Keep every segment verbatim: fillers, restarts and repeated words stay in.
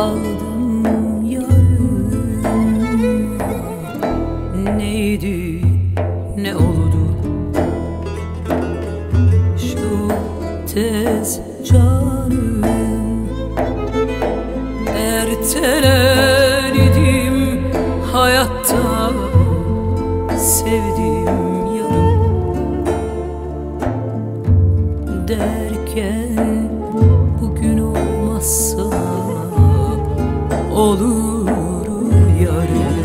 kaldım yarım. Neydi ne oldu şu tez canım? Ertelenedim hayatta sevdiğim yarım derken bugün olmazsa olur yarın.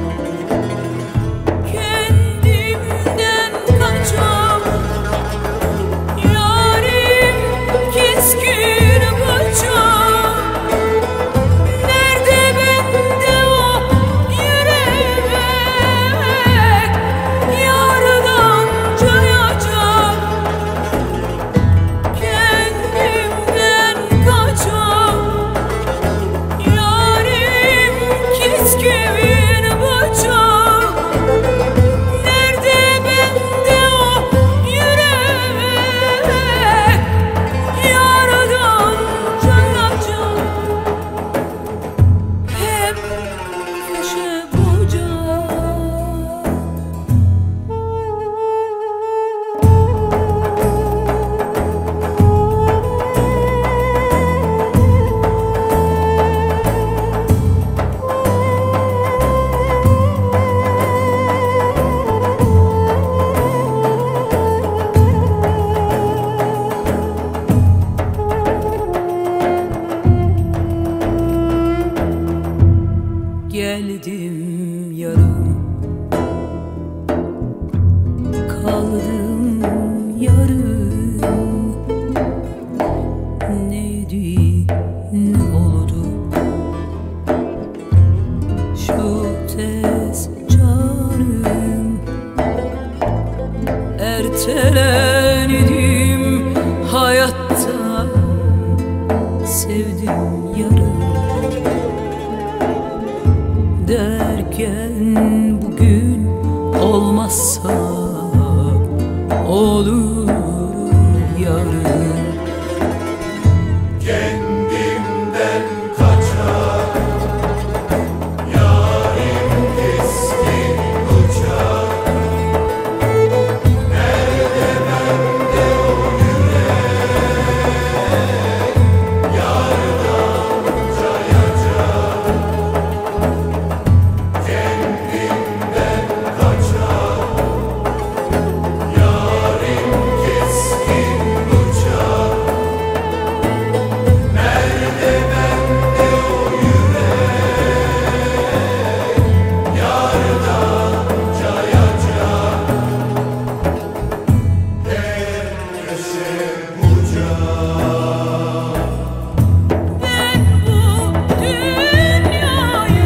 Kendimden kaçam yarim keskin bıçak. Nerede bende o yürek yardan cayacak. Kendimden kaçam yarim keskin bıçak. Nerede bende o yürek yardan cayacak. Hep köşe bucak. Geldim yarım, kaldım yarım. Neydi ne oldu şu tez canım? Ertelenedim hayatta sevdim yarım derken bugün olmazsa olur yarın. Kendimden kaçar yarim keskin bıçak. Nerede bende o yürek yardan cayacak. Kendimden kaçar yarim keskin bıçak. Nerede bende o yürek yardan cayacak. Her köşe bucak. Ben bu dünyayı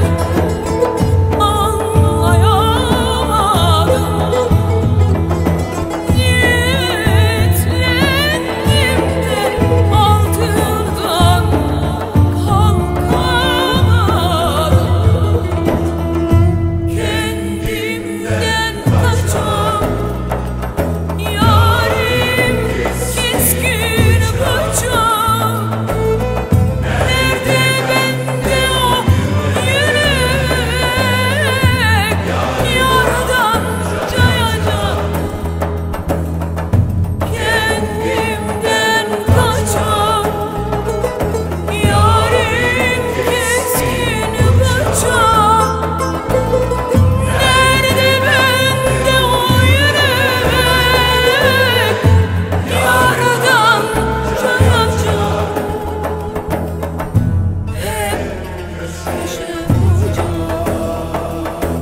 anlayamadım. Yiğitlendim de altından kalkamadım. Kendimden kaçam yarim keskin bıçak. Nerede bende o yürek yardan cayacak. Kendimden kaçam yarim keskin bıçak. Nerede bende o yürek yardan cayacak. Hep köşe bucak.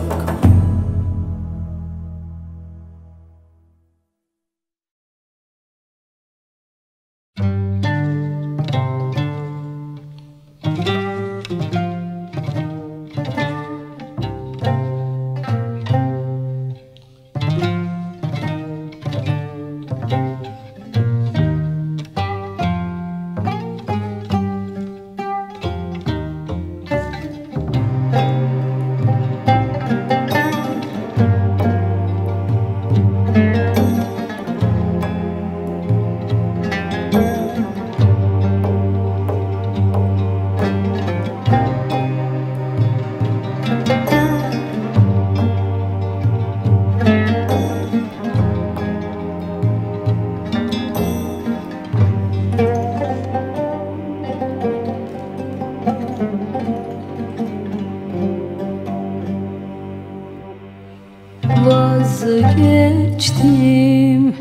Vazgeçtim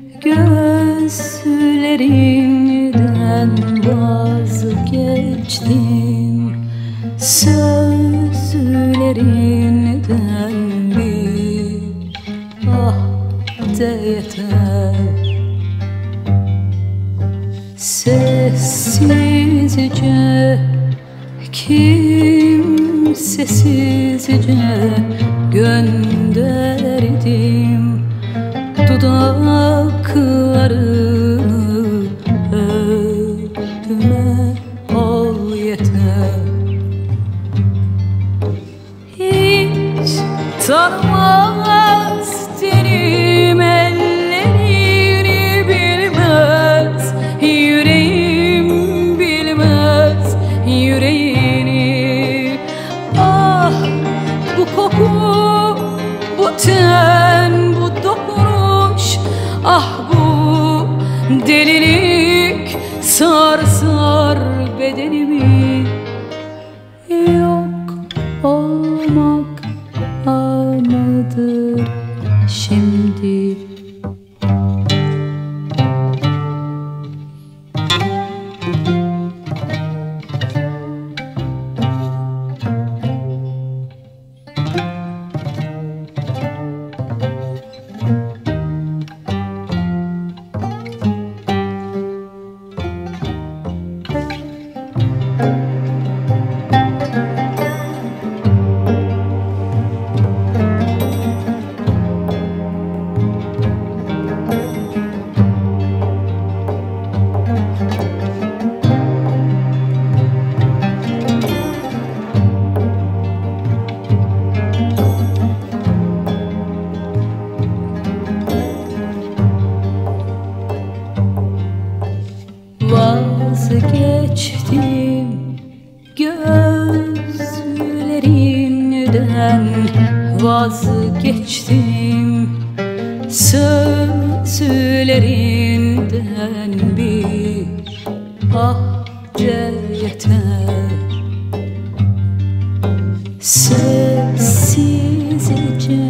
gözlerinden, vazgeçtim sözlerinden, bir ah de yeter. Sessizce, kimsesizce gönderdim dudaklarını, öpme ol yeter. Hiç tanımaz tenim ellerini, bilmez yüreğim, bilmez yüreğini. Ah bu koku, bu ten, bu dokunuş, ah bu delilik sarsar bedenimi. Yok olmak var mıdır şimdi? Vazgeçtim gözlerinden, vazgeçtim sözlerinden, bir ah de yeter. Sessizce,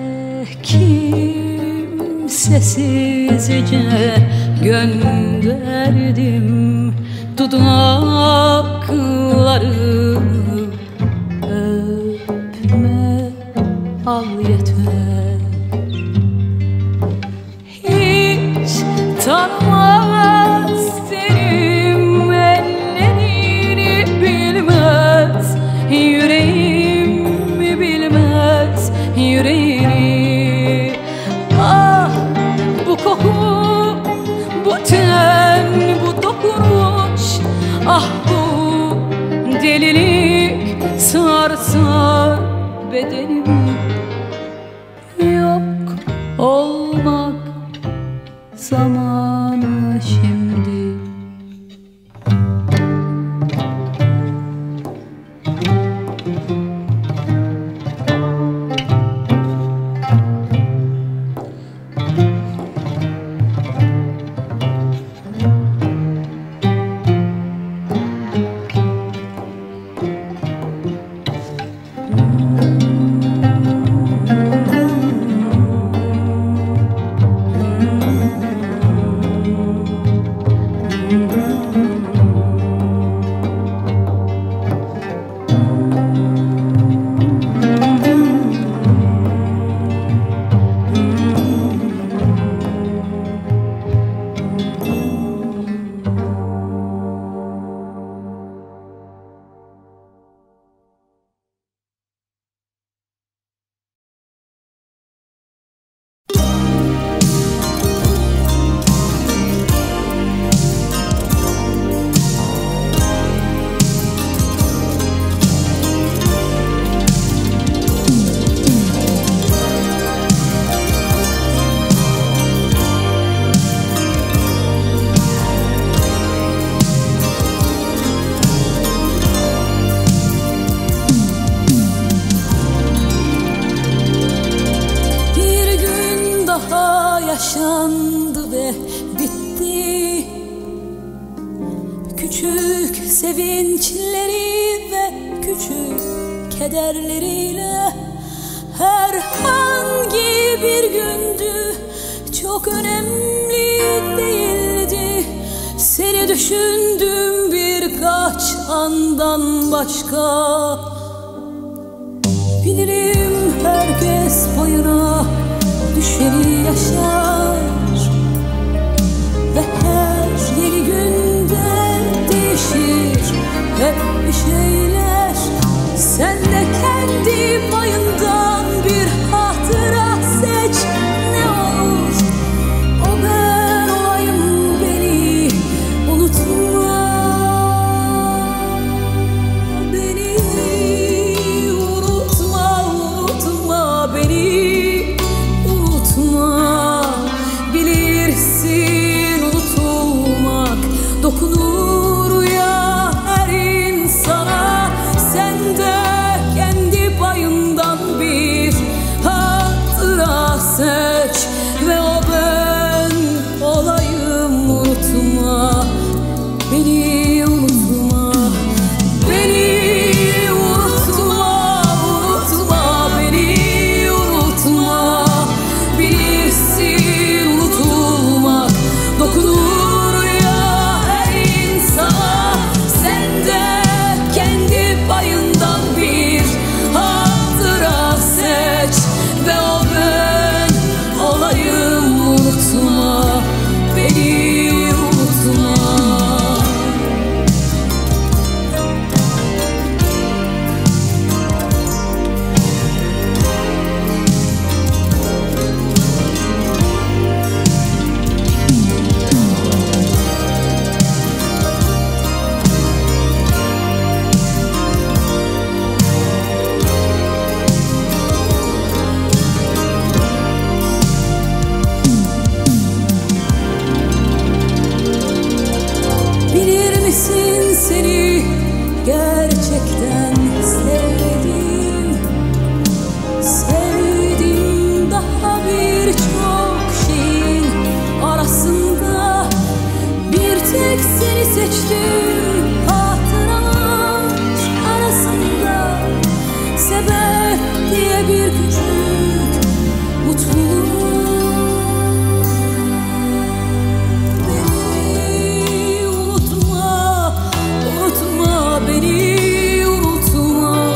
kimsesizce gönderdim dudaklarını, öpme al yeter. Hiç tanımaz tenim ellerini, bilmez yüreğim, bilmez yüreğini. Ah bu koku, bu ten, bu dokunuş, ah bu delilik sarsar bedenimi. Yok olmak zamanı şimdi. sevinçleri ve küçük kederleriyle. Herhangi bir gündü, çok önemli değildi. Seni düşündüm birkaç andan başka. Bilirim herkes payına düşeni yaşar ve her yeni günde değişir hep bir şeyler. Sen de kendi payından bir hatıra seç, ne olur o ben olayım, beni unutma. Beni unutma, unutma, beni unutma. Bilirsin unutulmak dokunur ya her insana. Sen de kendi payından bir hatıra seç ve o ben olayım, unutma. Beni unutma, beni unutma, unutma, beni unutma. Bilirsin unutulmak dokunur ya her insana. Sen de kendi payından bir hatıra seç ve o ben olayım, unutma. Beni unutma. Bilir misin seni gerçekten sevdim. Sevdim daha birçok şeyin arasında. Bir tek seni seçtim hatıralar arasında. Sebep diye bir küçük mutluluk. Beni unutma, unutma, beni unutma.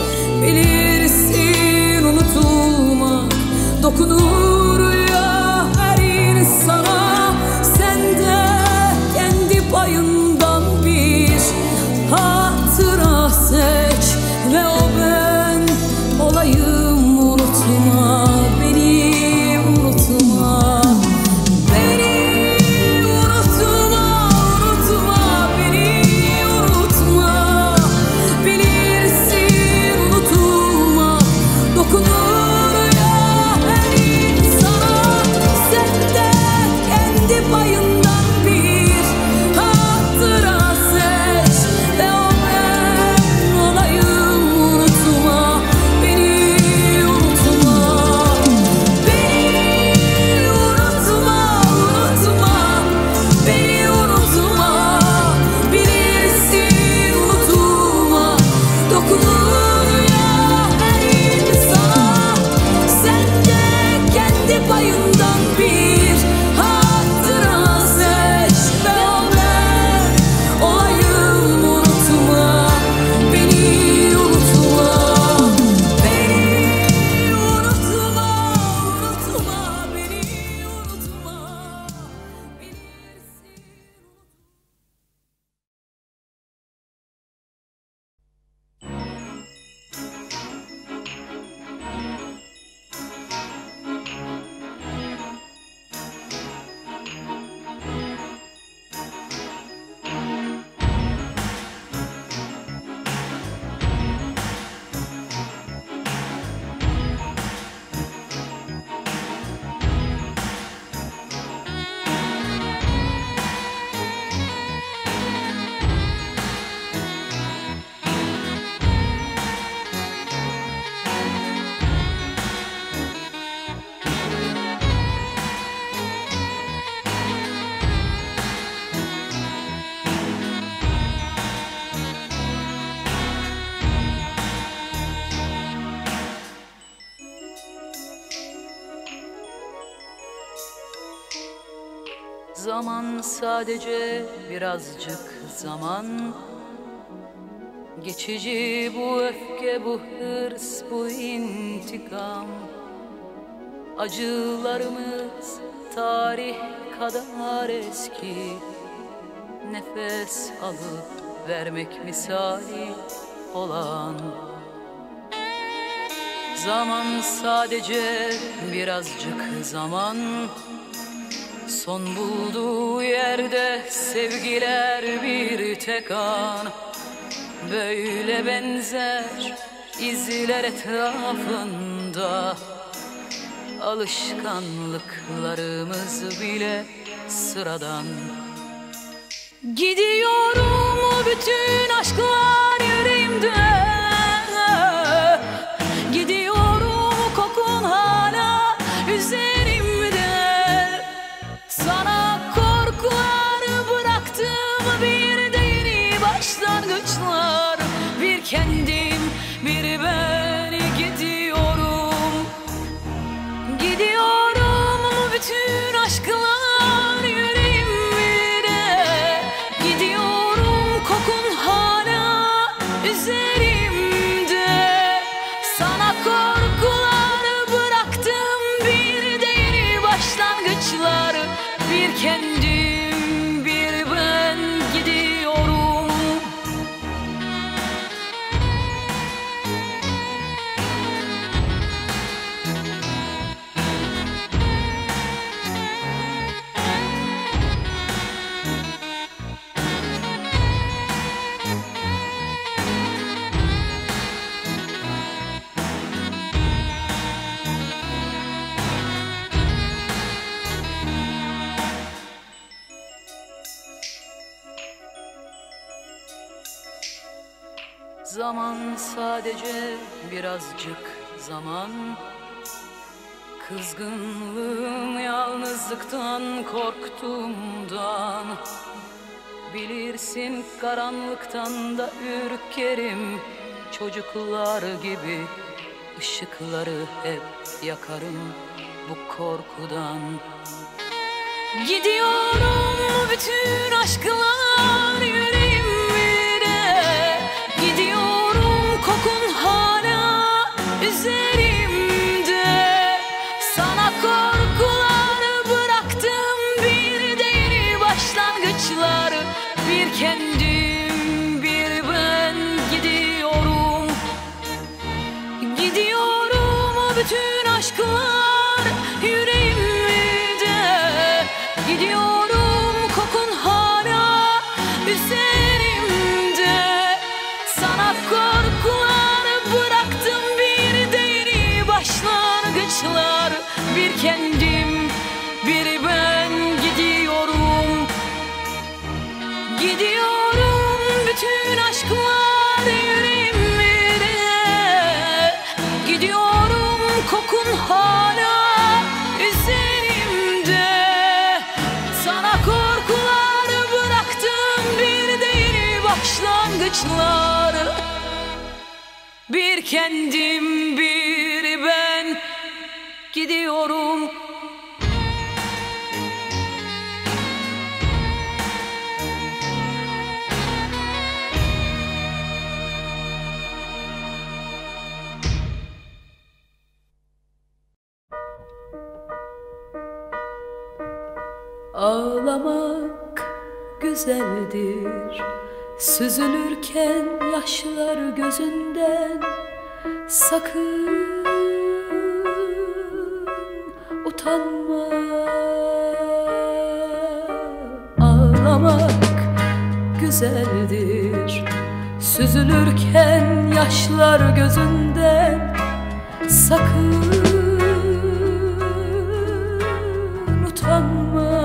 Bilirsin unutulmak dokunur ya her insana. Sen de kendi payından bir hatıra seç ve o ben olayım, unutma. Beni unutma. Beni unutma, unutma, beni unutma. Bilirsin unutulmak dokunur ya her insana. Sen de kendi payından bir hatıra seç ve o ben Zaman sadece birazcık zaman, geçici bu öfke, bu hırs, bu intikam. Acılarımız tarih kadar eski, nefes alıp vermek misali olan. Zaman sadece birazcık zaman, son bulduğu yerde sevgiler bir tek an. Böyle benzer izler etrafında, alışkanlıklarımız bile sıradan. Gidiyorum bütün aşklar yüreğimde, gidiyorum kokun hala üzerimde. Sana korkular bıraktım, bir de yeni başlangıçlar. Bir kendim, bir ben gidiyorum. Gidiyorum bütün aşklar yüreğimde, gidiyorum kokun hala üzerimde. Sana korkular bıraktım, bir de yeni başlangıçlar. Bir kendim, bir ben gidiyorum. Zaman sadece birazcık zaman, kızgınlığım yalnızlıktan korktuğumdan. Bilirsin karanlıktan da ürkerim, çocuklar gibi ışıkları hep yakarım bu korkudan. Gidiyorum bütün aşklar yüreğimde, gidiyorum kokun hala üzerimde. Sana korkular bıraktım, bir de yeni başlangıçlar. Bir kendim, bir ben gidiyorum. Gidiyorum bütün aşklar yüreğimde, gidiyorum kokun hala üzerimde. Sana korkular bıraktım, bir de yeni başlangıçlar. Bir kendim, bir ben gidiyorum. Gidiyorum bütün aşklar yüreğimde, gidiyorum kokun hala üzerimde. Sana korkular bıraktım, bir de yeni başlangıçlar. Bir kendim, bir ben gidiyorum. Ağlamak güzeldir, süzülürken yaşlar gözünden. Sakın utanma. Ağlamak güzeldir, süzülürken yaşlar gözünden. Sakın utanma.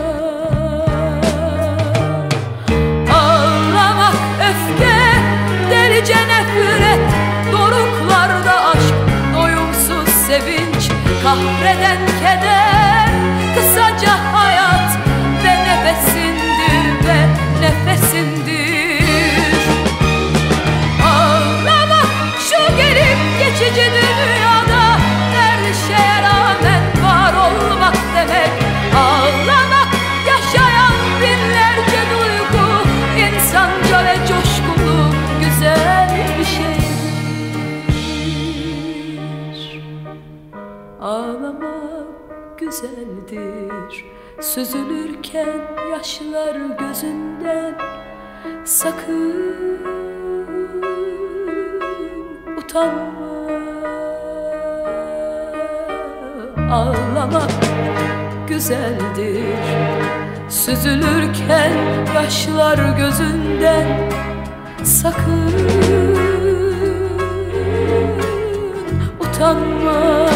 Ağlamak öfke, delice nefret, doruklarda aşk, doyumsuz sevinç, kahreden keder. Kısaca hayat ve nefesindir, ve nefesindir. Ağlamak şu gelip geçici dünyada, her şeye rağmen var olmak demek. Ağlamak yaşamak güzeldir. Süzülürken yaşlar gözünden, sakın utanma. Ağlamak güzeldir. Süzülürken yaşlar gözünden, sakın utanma.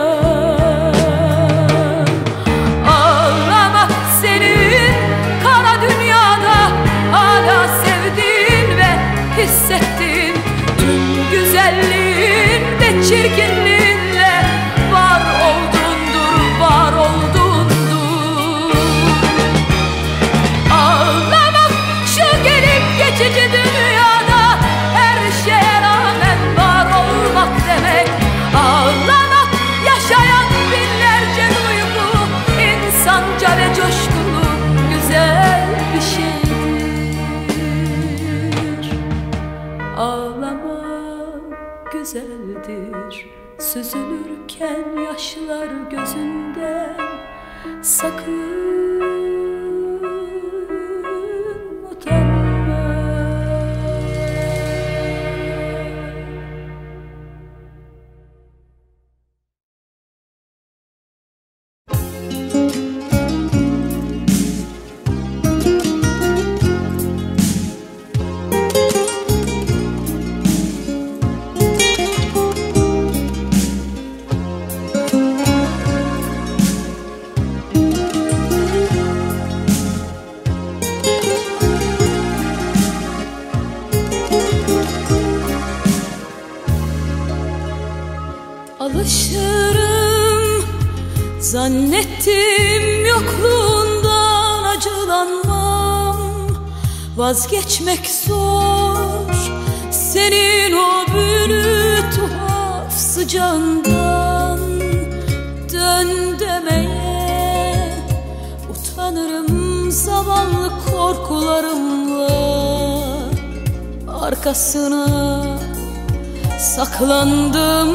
Ağlamak senin kara dünyada hala sevdiğin ve hissettiğin tüm güzelliğin ve çirkinliğinle var oldundur, var oldundur. Ağlamak şu gelip geçici dünyada her şeye rağmen var olmak demek. Ağlamak yaşayan binlerce duygu, insanca ve coşkulu güzel bir şeydir. Ağlamak güzeldir. Süzülürken yaşlar gözünden, sakın utanma. Alışırım zannettim, yokluğundan acılanmam. Vazgeçmek zor senin o büyülü tuhaf sıcağından. Dön demeye utanırım zavallı korkularımla. Arkasına saklandım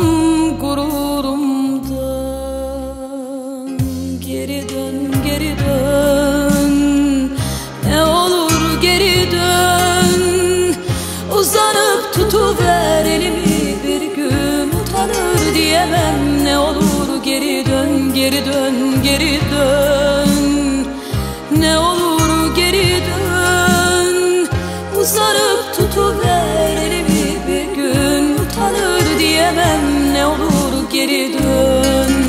gururumdan. Geri dön, geri dön, ne olur geri dön. Uzanıp tutuver elimi, bir gün utanır diyemem. Ne olur geri dön, geri dön, geri dön. Ne olur geri dön. Uzanıp tutuver elimi, bir gün utanır diyemem. Ne olur geri dön.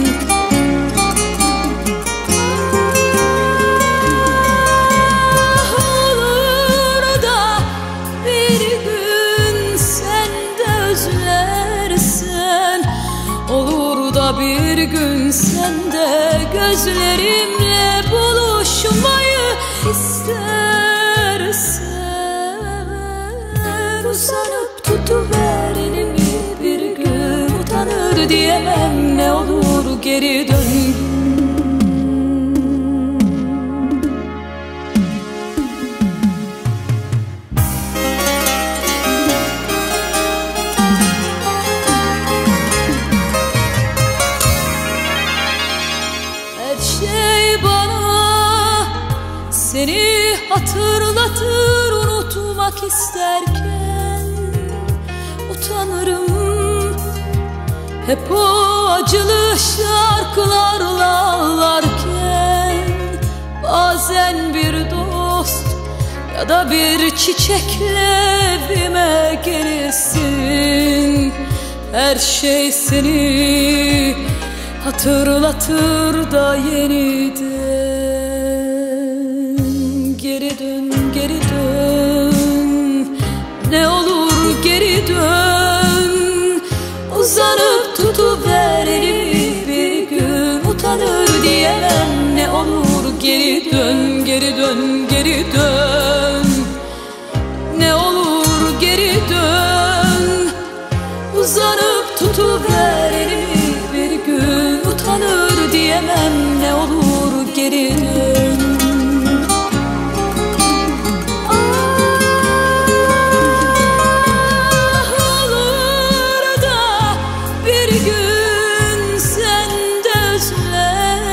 Olur da bir gün sen de özlersen, olur da bir gün sen de gözlerimle buluşmayı istersen. Uzanıp tutuver elimi, bir gün utanır diyemem. Ne olur geri dön. Her şey bana seni hatırlatır, unutmak isterken utanırım. Hep o acılı şarkılarla ağlarken, bazen bir dost ya da bir çiçekle evime gelirsin. Her şey seni hatırlatır da yeniden. Geri dön, geri dön, ne olur geri dön. Uzanıp tutuver elimi, bir gün utanır diyemem. Ne olur geri dön, geri dön, geri dön. Ne olur geri dön. Uzanıp tutuver elimi, bir gün utanır diyemem. Ne olur geri dön. Olur da bir gün sen de özlersen,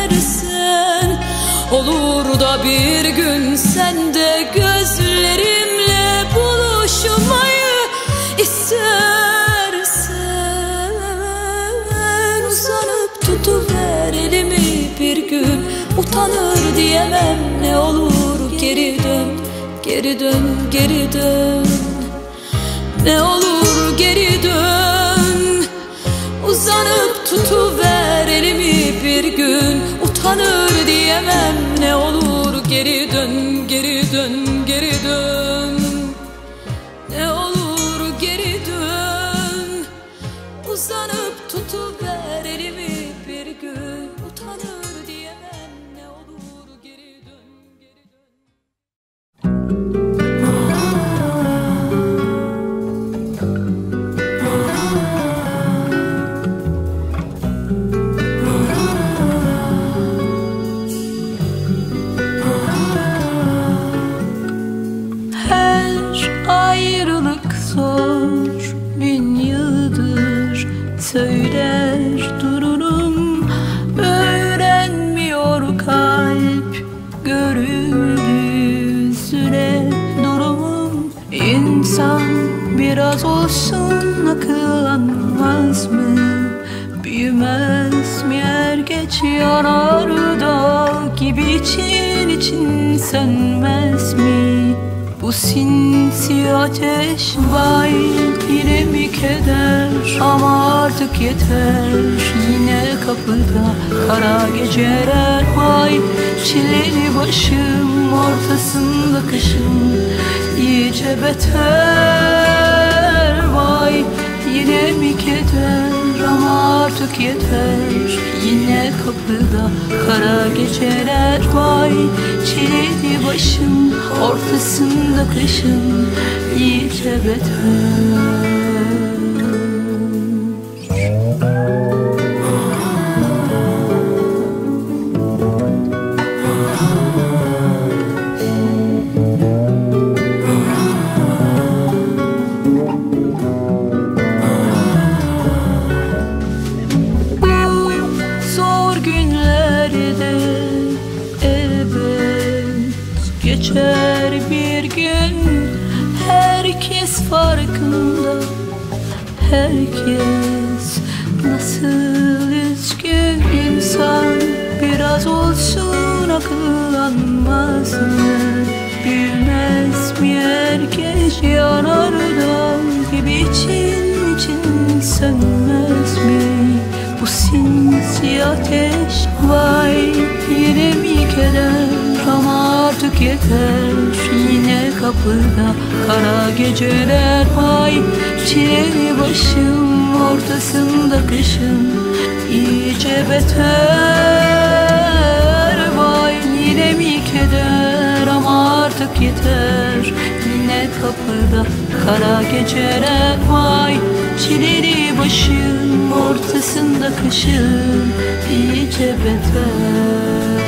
utanır diyemem. Ne olur geri dön, geri dön, geri dön. Ne olur geri dön. Uzanıp tutuver elimi bir gün. Utanır diyemem. Ne olur geri dön, geri dön, geri dön. Ne olur geri dön. Uzanıp tutuver elimi bir gün. Utanır diyemem. Ne olur geri dön, geri dön. Söyler dururum, öğrenmiyor kalp. Görüldüğü süre durumum. İnsan biraz olsun akıllanmaz mı? Büyümez mi er geç yanar dağ gibi için için sönmez mi? Bu sinsi ateş vay yine mi keder? Ama artık yeter, yine kapıda kara geceler. Vay çileli başım ortasında kışın iyice beter. Vay yine mi keder? Ama artık yeter, yine kapıda kara geceler. Vay çileli başım ortasında kışın iyice beter. Geçer bir gün, herkes farkında. Herkes nasıl üzgün. İnsan biraz olsun akıllanmaz mı? Bilmez mi herkes yanar dağ gibi için için sönmez mi? Bu sinsi ateş vay yine mi keder? Ama artık yeter, yine kapıda kara geceler. Vay çileli başım ortasında kışın iyice beter. Vay yine mi keder? Ama artık yeter, yine kapıda kara geceler. Vay çileli başım ortasında kışın iyice beter.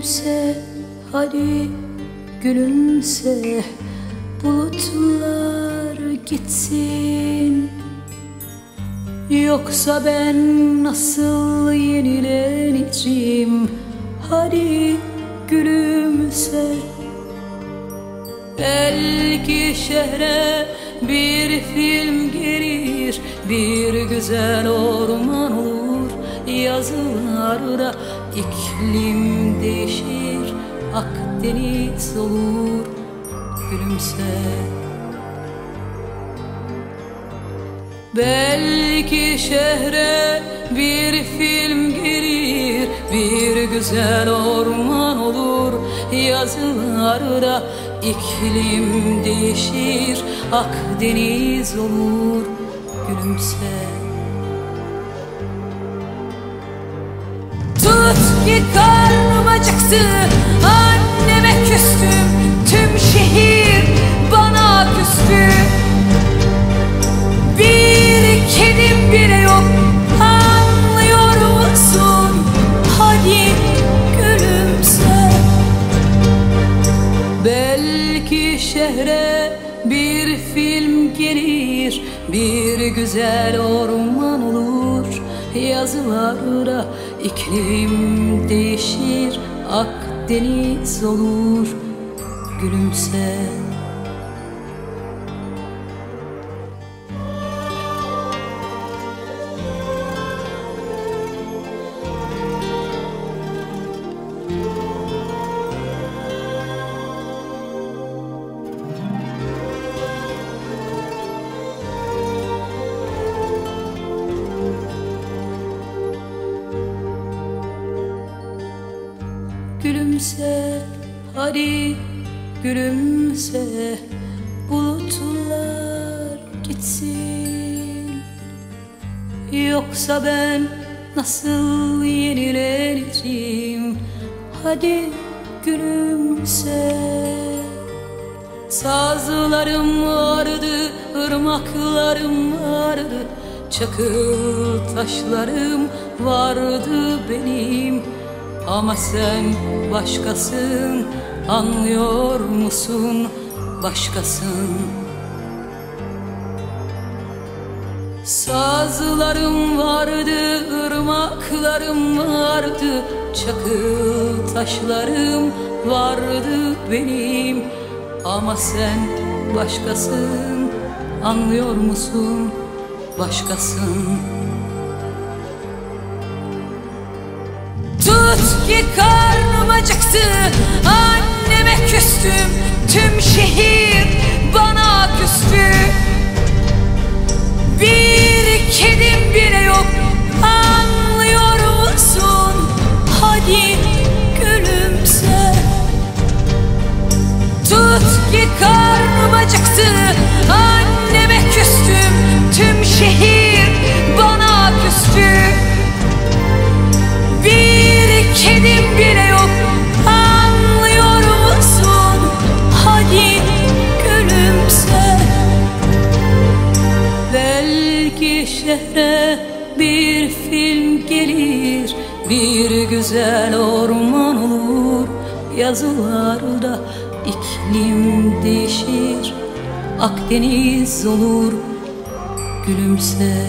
Gülümse, hadi gülümse, bulutlar gitsin. Yoksa ben nasıl yenileneceğim? Hadi gülümse. Belki şehre bir film gelir, bir güzel orman olur, yazılarda iklim değişir, Akdeniz olur. Gülümse. Belki şehre bir film gelir, bir güzel orman olur, yazılarda iklim değişir, Akdeniz olur. Gülümse. Tut ki karnım acıktı, anneme küstüm, tüm şehir bana küstü. Bir kedim bile yok, anlıyor musun? Hadi gülümse. Belki şehre bir film gelir, bir güzel orman olur, yazılarda iklim değişir, Akdeniz olur. Gülümse. Gülümse, hadi gülümse, bulutlar gitsin. Yoksa ben nasıl yenileneceğim? Hadi gülümse. Sazlarım vardı, ırmaklarım vardı, çakıl taşlarım vardı benim. Ama sen başkasın, anlıyor musun? Başkasın. Sazlarım vardı, ırmaklarım vardı, çakıl taşlarım vardı benim. Ama sen başkasın, anlıyor musun? Başkasın. Tut ki karnım acıktı, anneme küstüm, tüm şehir bana küstü. Bir kedim bile yok, anlıyor musun? Hadi gülümse. Tut ki karnım acıktı, anneme küstüm, tüm şehir bana küstü. Bir kedim bile yok, anlıyor musun? Hadi gülümse. Belki şehre bir film gelir, bir güzel orman olur, yazılarda iklim değişir, Akdeniz olur. Gülümse.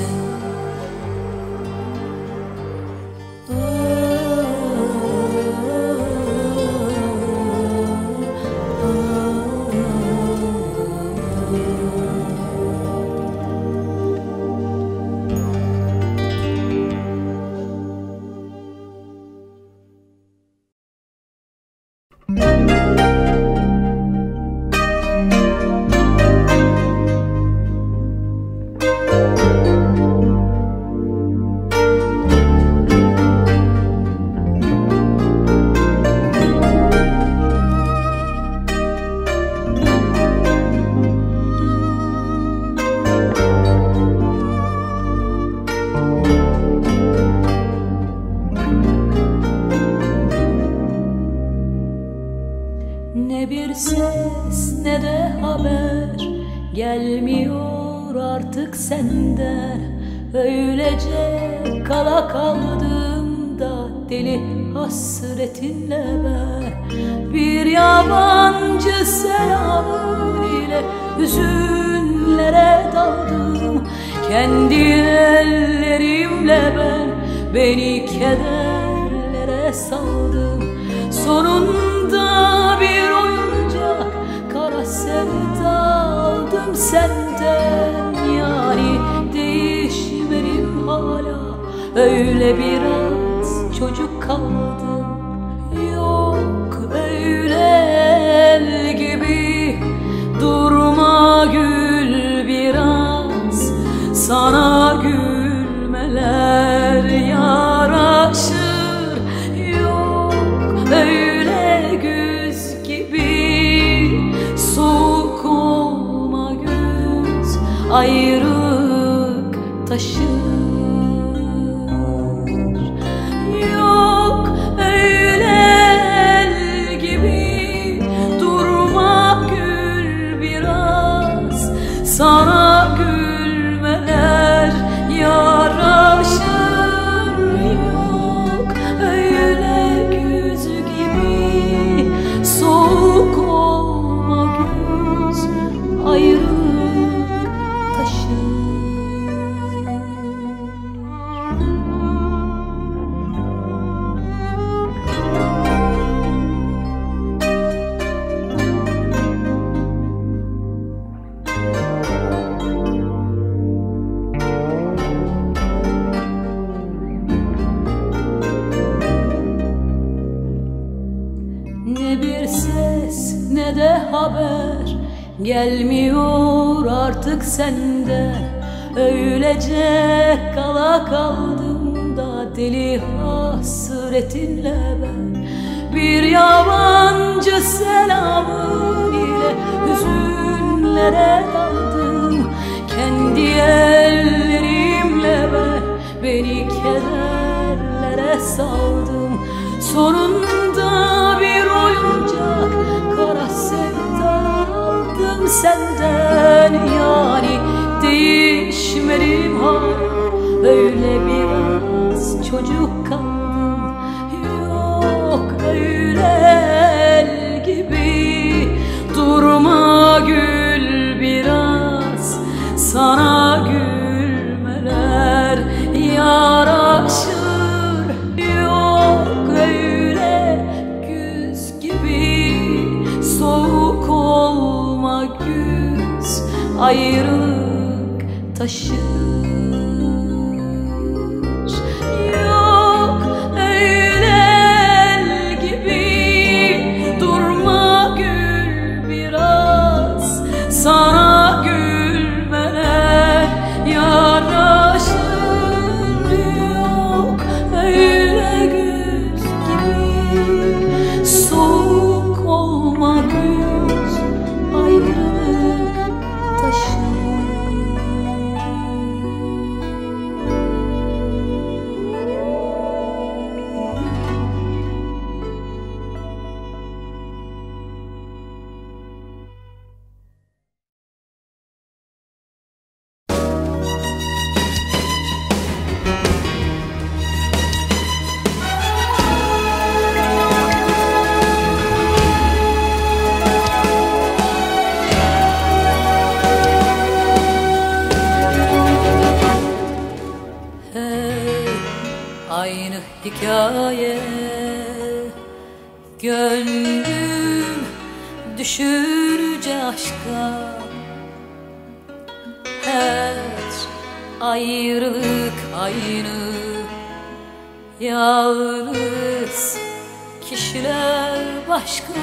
Ne bir ses ne de haber gelmiyor artık senden. Öylece kala kaldım da deli hasretinle ben bir yabancı selamın ile hüzünlere daldım. Kendi ellerimle ben beni kederlere saldım. Sonunda bir oyuncak kara sevda aldım senden. Yani değişmedim hala, öyle biraz çocuk kaldım. Yok öyle el gibi durma gül biraz, sana gülmeler yaraşır. Yok öyle güz gibi soğuk olma göz, ayrılık taşır. Yok öyle el gibi durma gül biraz, sana gülmeler yaraşır. Yok öyle güz gibi soğuk olma göz, ayrılık taşır. Ne bir ses ne de haber gelmiyor artık senden. Öylece kala kaldım da deli hasretinle ben bir yabancı selamın ile hüzünlere daldım. Kendi ellerimle ben beni kederlere saldım. Sonunda bir oyuncak kara sevda aldım senden. Yani değişmedim hala, öyle biraz çocuk kaldım. Yok öyle el gibi durma gül biraz, sana gülmeler yaraşır. Yok öyle güz gibi soğuk olma güz, ayrılık taşır. Yok öyle el gibi durma gül biraz, sana gülmeler yaraşır. Yok öyle güz gibi soğuk olma güz, ayrılık taşır. Aynı hikaye, gönlüm düşünce aşka. Her ayrılık aynı, yalnız kişiler başka.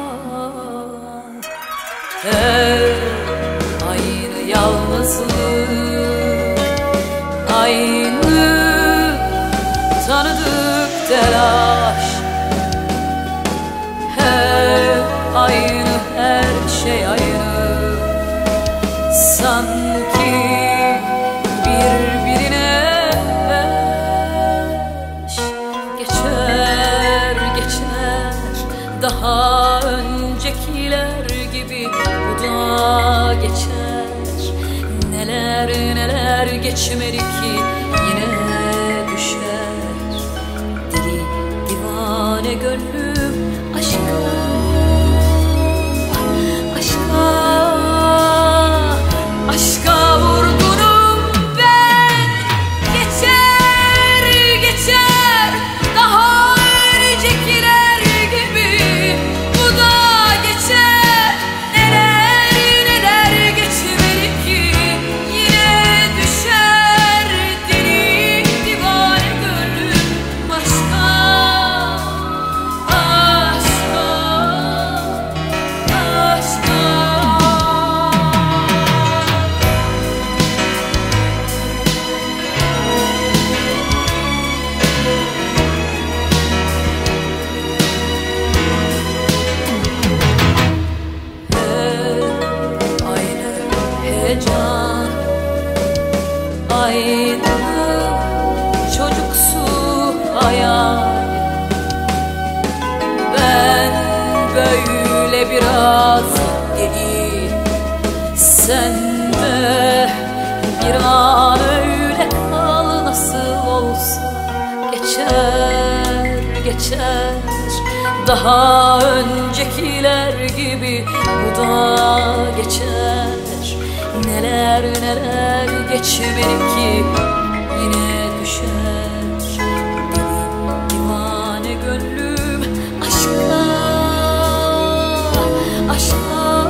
Her aynı yalnızlık, aynı tanıdık telaş. Her aynı, her şey aynı, sanki birbirine eş. Geçer geçer daha öncekiler gibi, bu da geçer. Neler neler geçmeli ki yine düşer deli hayal. Ben böyle biraz deli, sen de bir an öyle kal. Nasıl olsa geçer geçer, daha öncekiler gibi bu da geçer. Neler neler geçmedim ki yine düşer. Benim divane gönlüm aşka, aşka,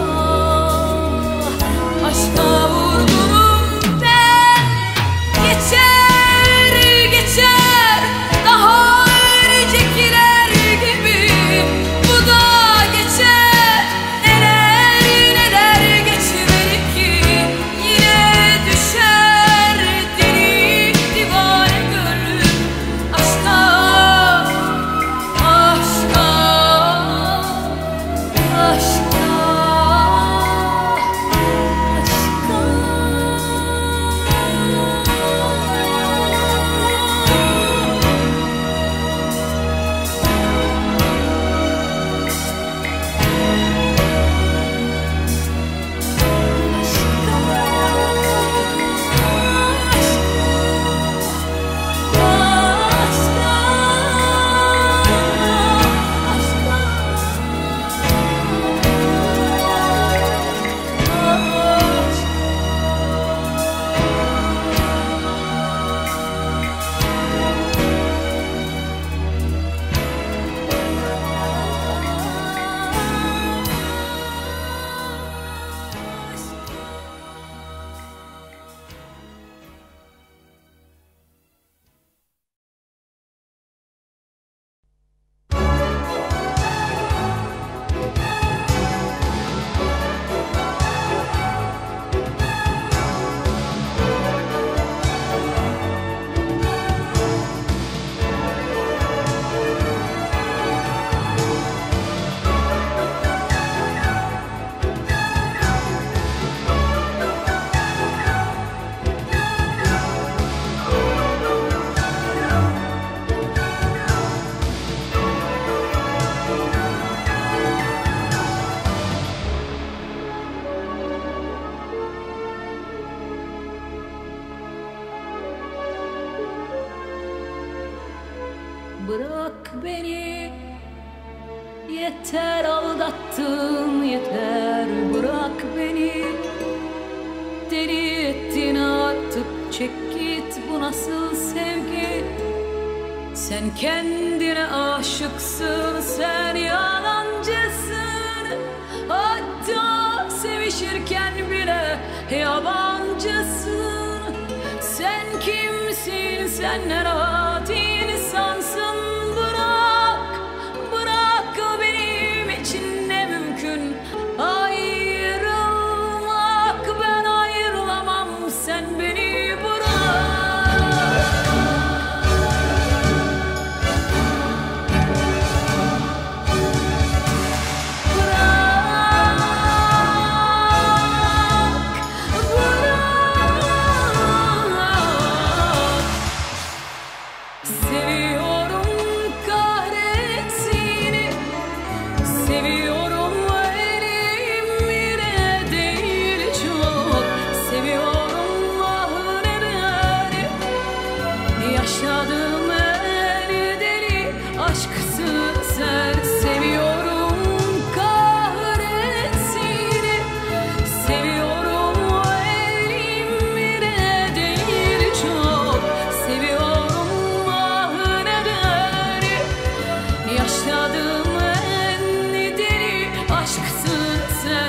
aşka vurdum ben. Geçer geçer, daha öncekiler gibi bu da geçer. Neler neler geçmedi ki yine düşer. Deli divane gönlüm aşka, aşka, aşka, bırak beni, yeter aldattın yeter. Bırak beni, deli ettin artık, çek git. Bu nasıl sevgi? Sen kendine aşıksın, sen yalancısın. Hatta sevişirken bile yabancısın. Sen kimsin, sen ne rahat insansın. Bırak, bırak, benim için ne mümkün ayrılmak. Ben ayrılamam, sen beni bırak. Yaşadığım en deli aşksın sen. Seviyorum kahretsin, seviyorum elimde değil çok. Seviyorum ah neden, yaşadığım en deli aşksın sen.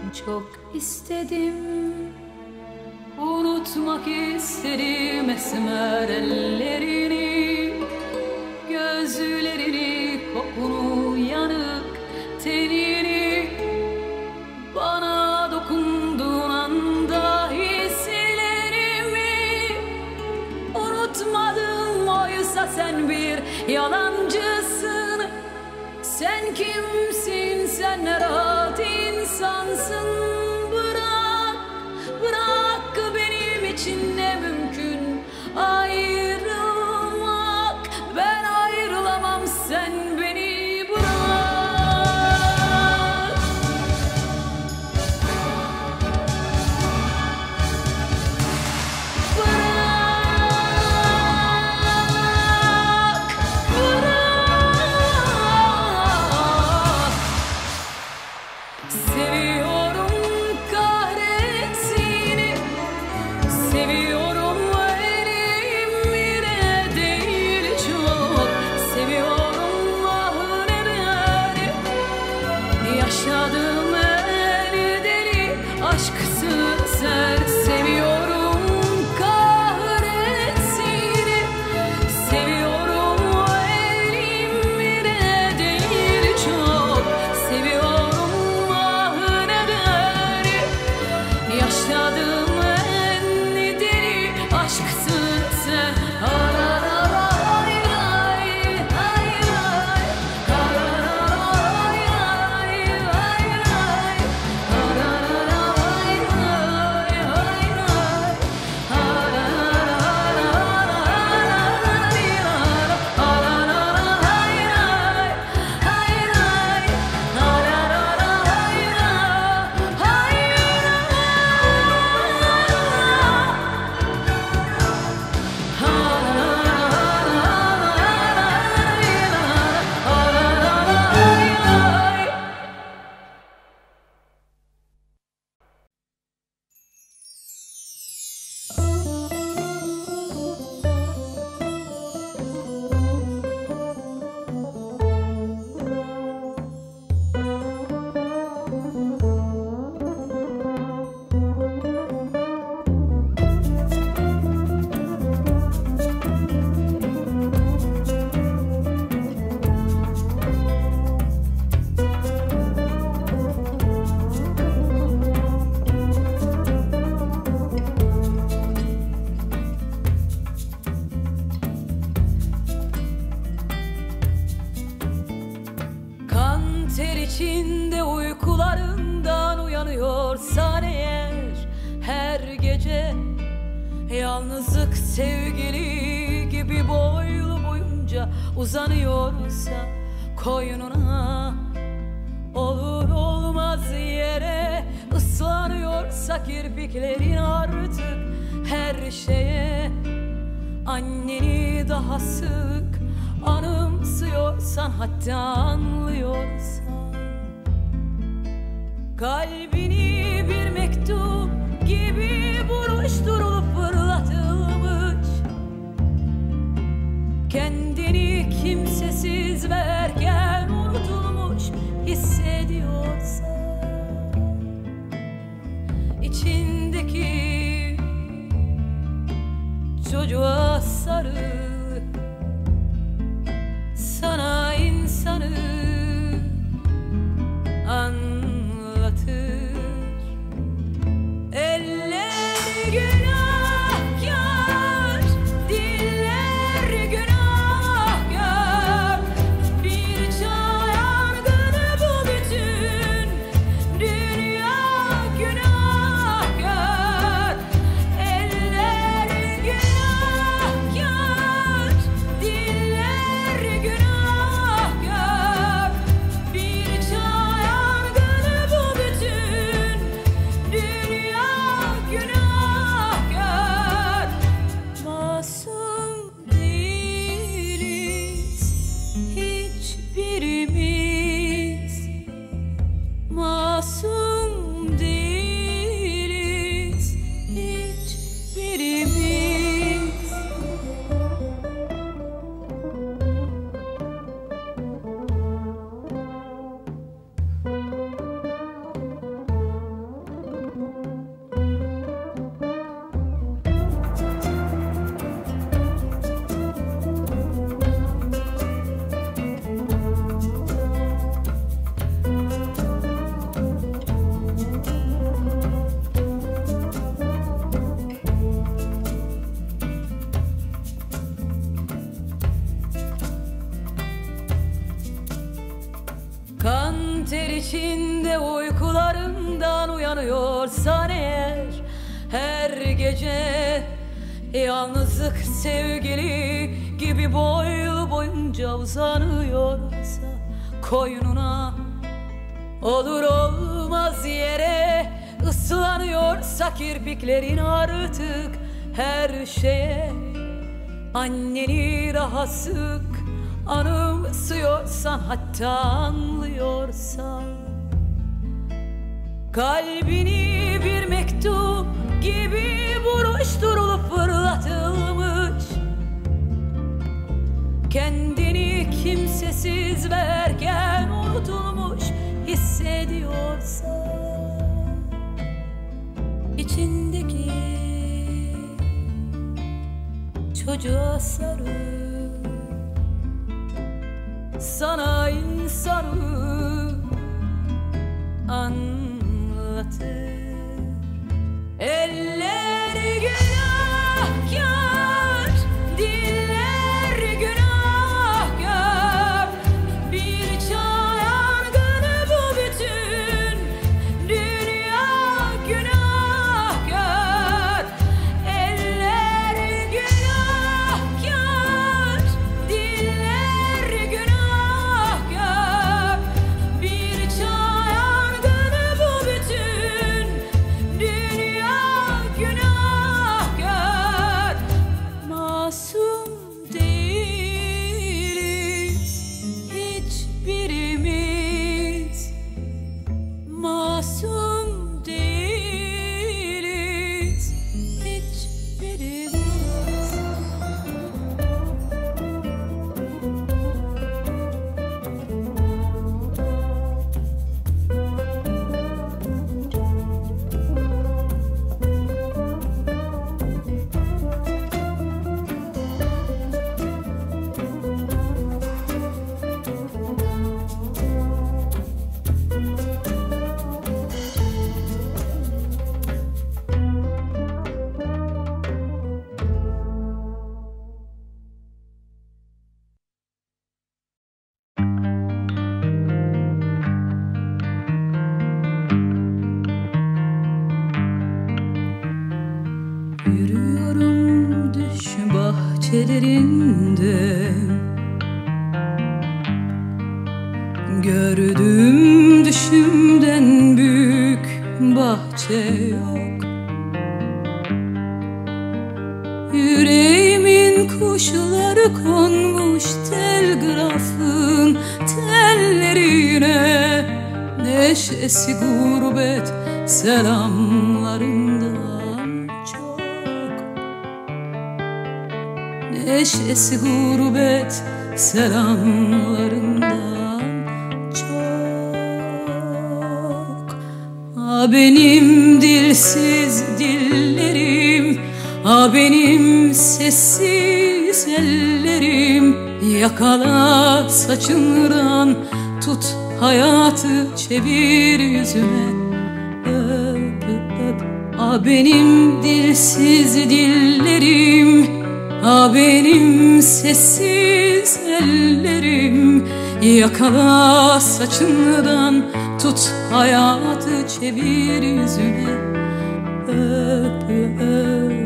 çok istedim. Unutmak istedim esmer ellerini, gözlerini, kokunu, yanık tenini. Bana dokunduğun anda hislerimi unutmadım, oysa sen bir yalancısın. Sen kimsin, sen ne rahat insansın. Bırak, bırak, benim için ne mümkün ayrılmak. Ben ayrılamam, sen beni bırak. Yaşadığım en deli aşksın sen. Seviyorum kahretsin, seviyorum elimde değil çok. Seviyorum ah neden, yaşadığım en deli aşksın sen. Ter içinde uykularından uyanıyorsan eğer, her gece yalnızlık sevgili gibi boylu boyunca uzanıyorsa koynuna, olur olmaz yere ıslanıyorsa kirpiklerin artık her şeye, anneni daha sık anımsıyorsan, hatta anlıyorsan, kalbini bir mektup gibi buruşturulup fırlatılmış, kendini kimsesiz verken unutulmuş hissediyorsan, içindeki çocuğa sarıl, sana insanı anlatır. Eller günah içinde uykularından uyanıyorsan eğer, her gece yalnızlık sevgili gibi boylu boyunca uzanıyorsa, koynuna olur olmaz yere ıslanıyorsa kirpiklerin artık her şeye, anneni daha sık anımsıyorsan, hatta anlıyorsan, kalbini bir mektup gibi buruşturulup fırlatılmış, kendini kimsesiz verken unutulmuş hissediyorsa, içindeki çocuğa sarıl, sana insanı anlatır. Eller günahkar, diller günahkar, bir çağ yangını bu bütün dünya günahkar. Eller günahkar, diller günahkar, bir çağ yangını bu bütün dünya günahkar. Masum değiliz hiçbirimiz, masum değiliz hiçbirimiz. Yürüyorum düş bahçelerinde, gördüğüm düşümden büyük bahçe yok. Yüreğimin kuşları konmuş telgrafın tellerine, neşesi gurbet selamlarından çok, neşesi gurbet selamlarından çok. Ah benim dilsiz dillerim, ah benim sessiz ellerim, yakala saçından tut hayatı çevir yüzüne, öp öp. Ah benim dilsiz dillerim, ah benim sessiz ellerim, yakala saçından tut hayatı çevir yüzüne, öp öp.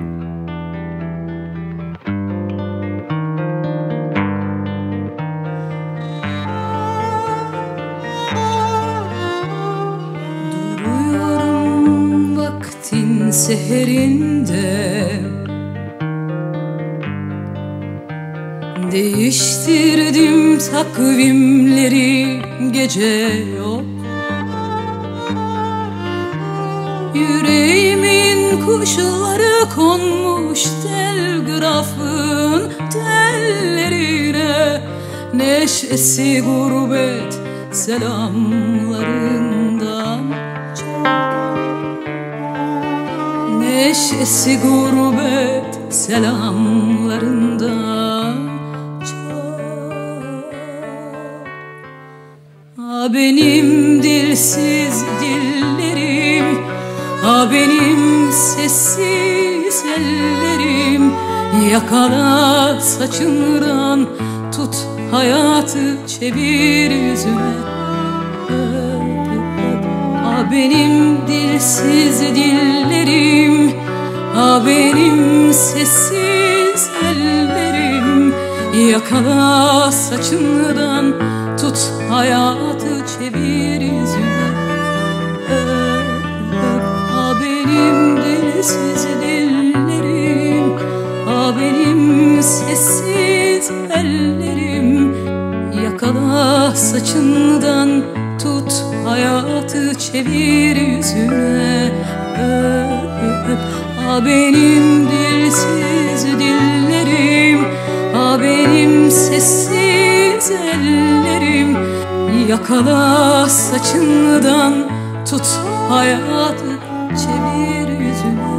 Duruyorum vaktin seherinde, değiştirdim takvimleri, gece yok. Yüreğimin kuşları konmuş telgrafın tellerine, neşesi gurbet selamlarından çok, neşesi gurbet selamlarından çok. Ah benim dilsiz dillerim, ah benim sessiz ellerim, yakala saçından tut hayatı çevir yüzüne, Ah benim dilsiz dillerim, ah benim sessiz ellerim. Yakala saçından, tut hayatı çevir yüzüne. Öp, öp, ah benim dilsiz dillerim, ah benim sessiz ellerim. Yakala saçından, tut hayatı çevir yüzüne. Öp, öp, ah benim dilsiz dillerim, ah benim sessiz ellerim. Yakala saçından, tut hayatı çevir yüzüne.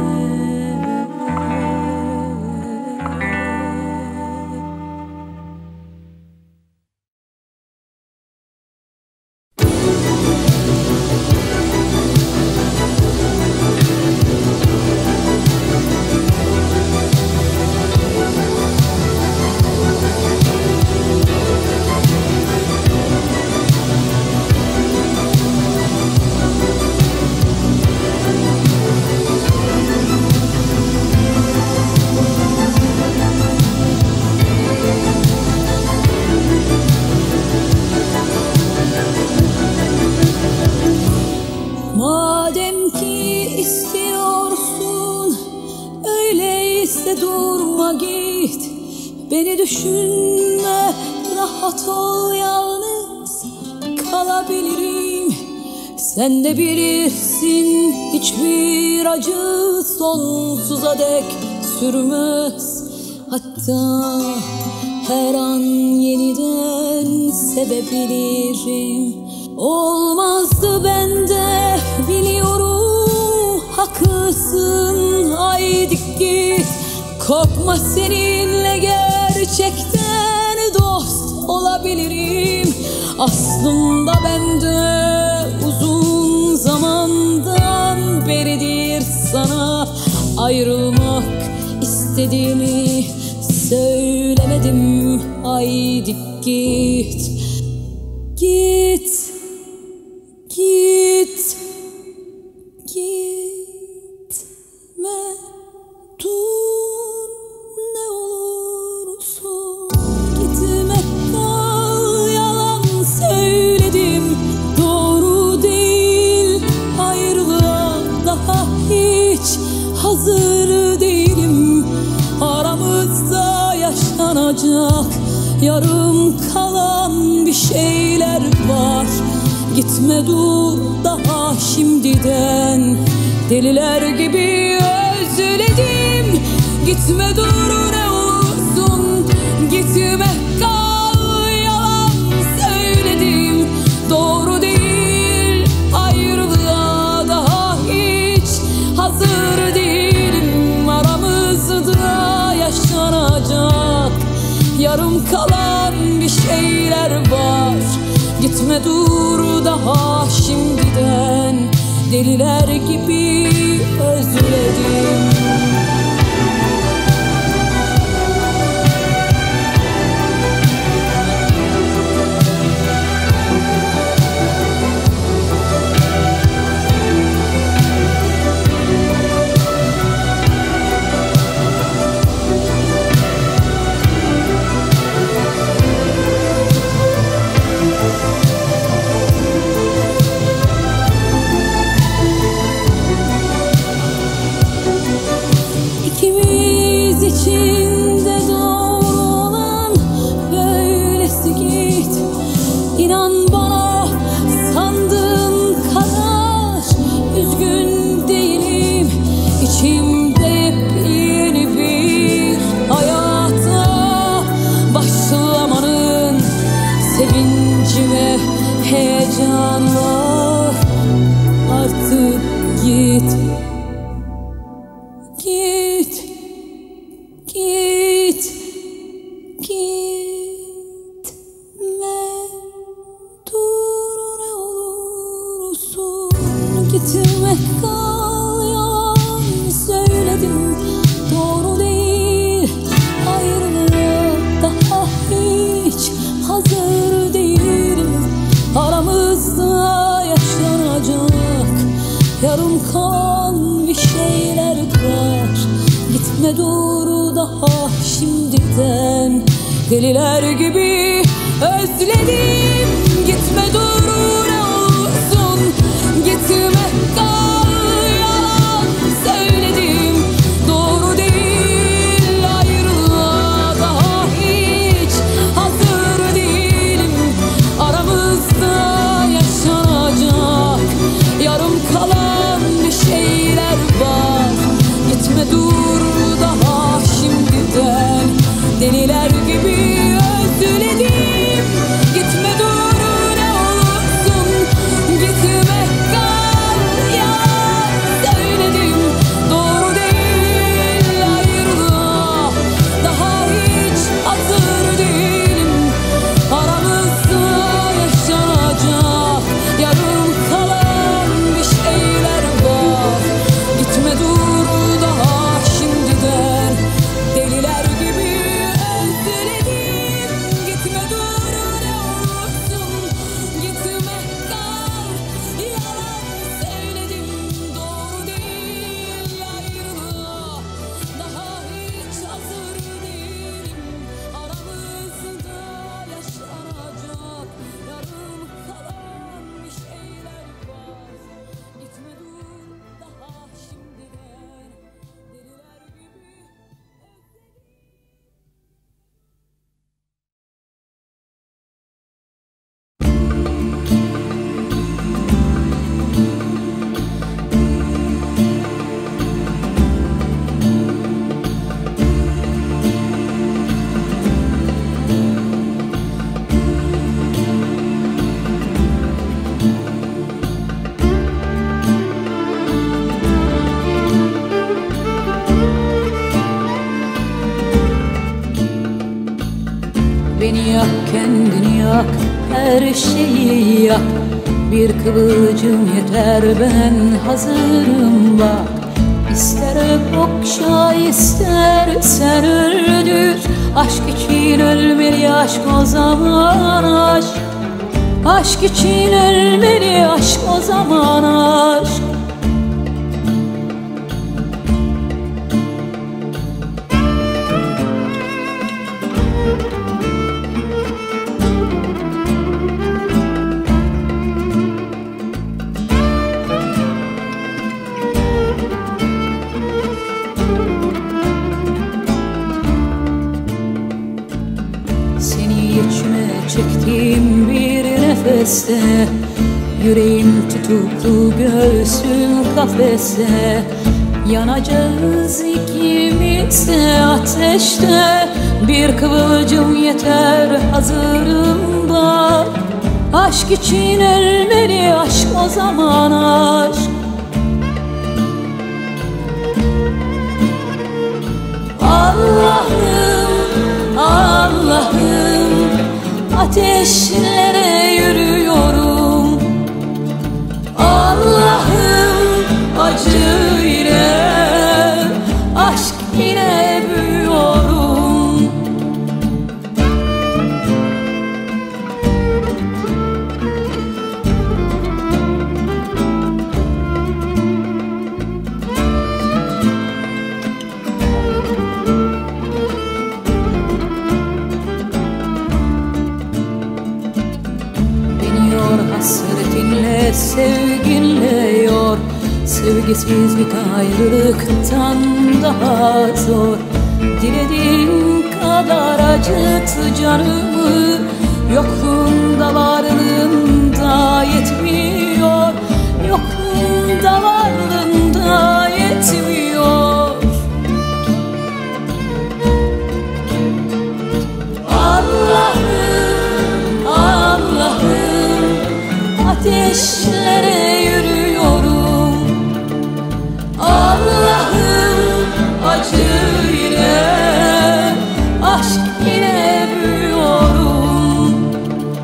Madem ki istiyorsun, öyleyse durma git. Beni düşünme, rahat ol, yalnız kalabilirim. Sen de bilirsin, hiçbir acı sonsuza dek sürmez. Hatta her an yeniden sevebilirim. Olmazdı bende, biliyorum, haklısın, haydi git. Korkma, seninle gerçekten dost olabilirim. Aslında bende uzun zamandan beridir sana ayrılmak istediğimi söylemedim. Haydi git, git. Git, gitme, dur ne olursun. Gitme, kal, yalan söyledim, doğru değil. Ayrılığa daha hiç hazır değilim. Aramızda yaşanacak yarım kalan bir şeyler var. Gitme, dur daha şimdiden, deliler gibi özledim. Gitme, dur ne olursun, gitme, kal, yalan söyledim, doğru değil. Ayrılığa daha hiç hazır değilim. Aramızda yaşanacak yarım kalan bir şeyler var. Gitme, dur daha şimdiden, deliler gibi özledim. Sevincime heyecanla artık git, git, git, gitme, dur ne olursun. Gitme, kal, yalan söyledim, doğru değil. Ayrılığa daha hiç hazır değilim. Aramızda yaşanacak şimdiden. Deliler gibi özledim. Gitme dur ne olursun, gitme kal, yalan söyledim. Doğru değil ayrılığa, daha hiç hazır değilim. Aramızda yaşanacak yarım kalan bir şeyler var. Gitme dur daha şimdiden. Deliler gibi özledim. Gitme dur ne olursun, gitme kal, yalan söyledim. Doğru değil ayrılığa, daha hiç hazır değilim. Aramızda yaşanacak yarım kalan bir şeyler var. Gitme dur daha şimdiden. Deliler gibi özledim. Gitme dur ne olursun, gitme kal, yalan söyledim. Doğru değil ayrılığa, daha hiç hazır değilim. Aramızda yaşanacak yarım kalan bir şeyler var. Gitme dur daha şimdiden. Deliler gibi beni yak, kendini yak, her şeyi yak. Bir kıvılcım yeter, ben hazırım bak. İster öp okşa, istersen öldür. Aşk için ölmeli aşk, o zaman aşk. Aşk için ölmeli aşk, o zaman aşk. Seni içime çektiğim bir nefeste, yüreğim tutuklu, göğsüm kafeste. Yanacağız ikimiz de ateşte. Bir kıvılcım yeter, hazırım bak. Aşk için ölmeli aşk, o zaman aşk. Allah'ım, Allah'ım, ateşlere yürüyorum. Allah'ım, acı ile aşk ile büyüyorum. Hasretinle, sevginle yor. Sevgisizlik ayrılıktan daha zor. Dilediğin kadar acıt canımı, yokluğunda varlığında yetmiyor. Yokluğunda varlığında yetmiyor. Allah'ım, Allah'ım, ateşlere yürüyorum. Allah'ım, acı ile aşk ile büyüyorum.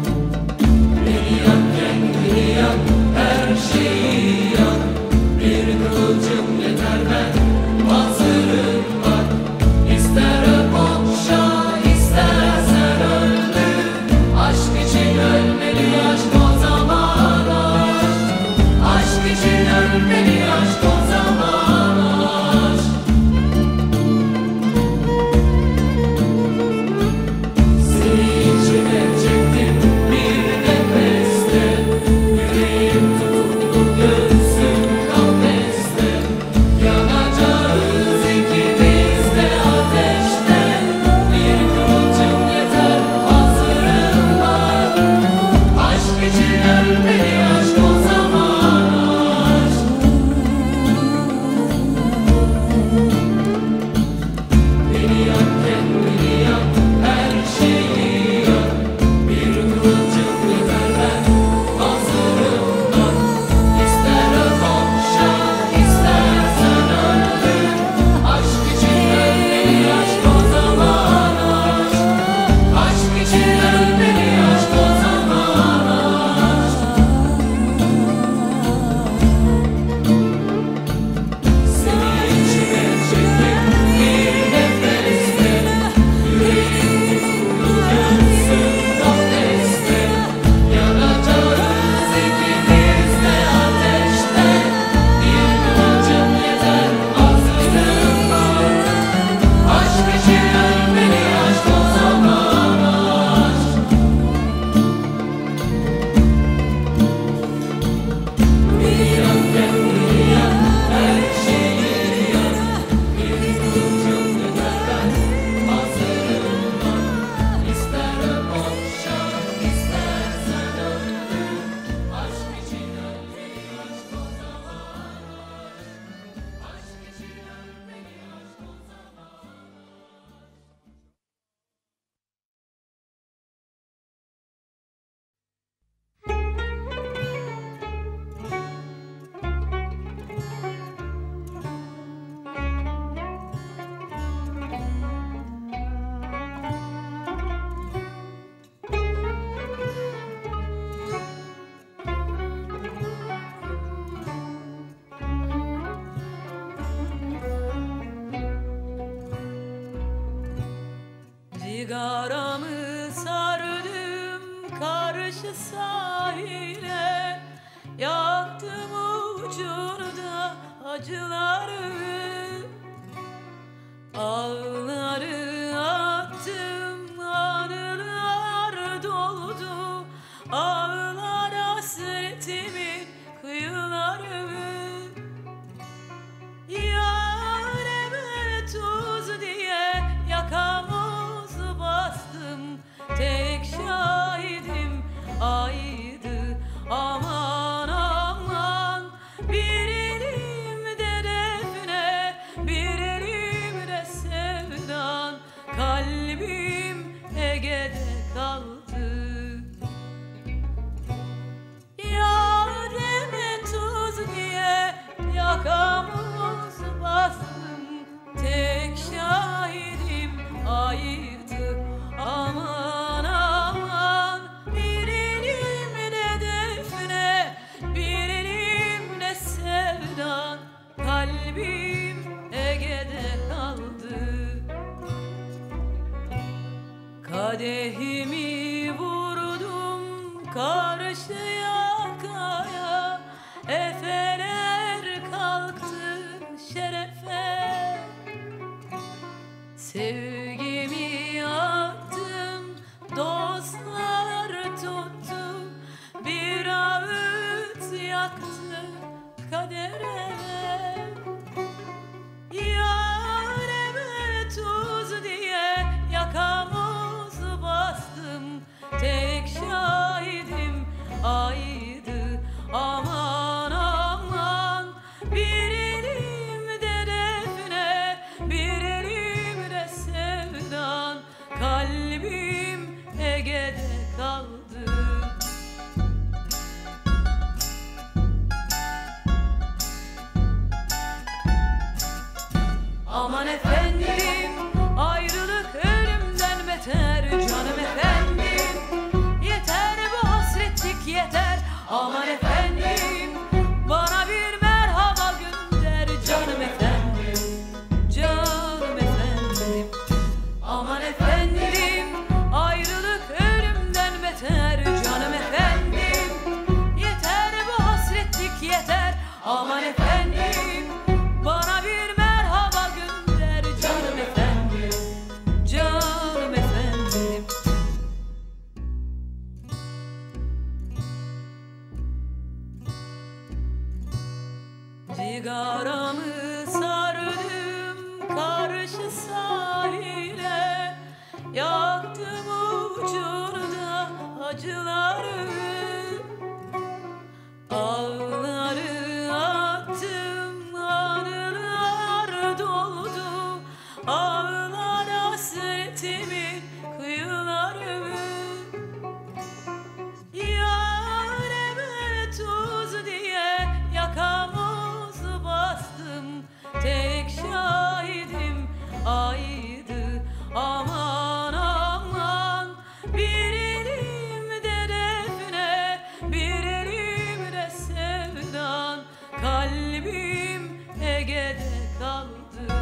karşı sahile, yaktım ucunda acıları, ağları attım, anılar doldu, ağlar hasretimin kıyıları. Yareme tuz diye yakamoz bastım, tek şahidim aydı. Aman aman, bir elimde defne, bir elimde sevdan, kalbim Ege'de kaldı. Yareme tuz diye yakamoz bastım, tek şahidim aydı. Aman aman, bir elimde defne, bir elimde sevdan, kalbim Ege'de kaldı. Kadehimi vurdum karşı yakaya, efeler kalktı şerefe. Sevgimi attım, dostlar tuttu, bir ağıt yaktı kadere. Yareme tuz diye yakamoz bastım, tek şahidim aydı. Aman aman, bir elimde defne, bir elimde sevdan, kalbim Ege'de kaldı. Aman efendim, ayrılık ölümden beter, canım efendim, yeter bu hasretlik yeter. Aman efendim, bana bir merhaba gönder, canım efendim, canım efendim. Aman efendim, ayrılık ölümden beter, canım efendim, yeter bu hasretlik yeter. Aman efendim, bana bir merhaba gönder, canım efendim, canım efendim. Cigaramı sardım karşı sahile, yaktım ucunda acıları, ağları attım, anılar doldu, ağlar hasretimin kıyıları. Yareme tuz diye yakamoz bastım, tek şahidim aydı. Aman aman, bir elimde defne, bir elimde sevdan, kalbim Ege'de kaldı.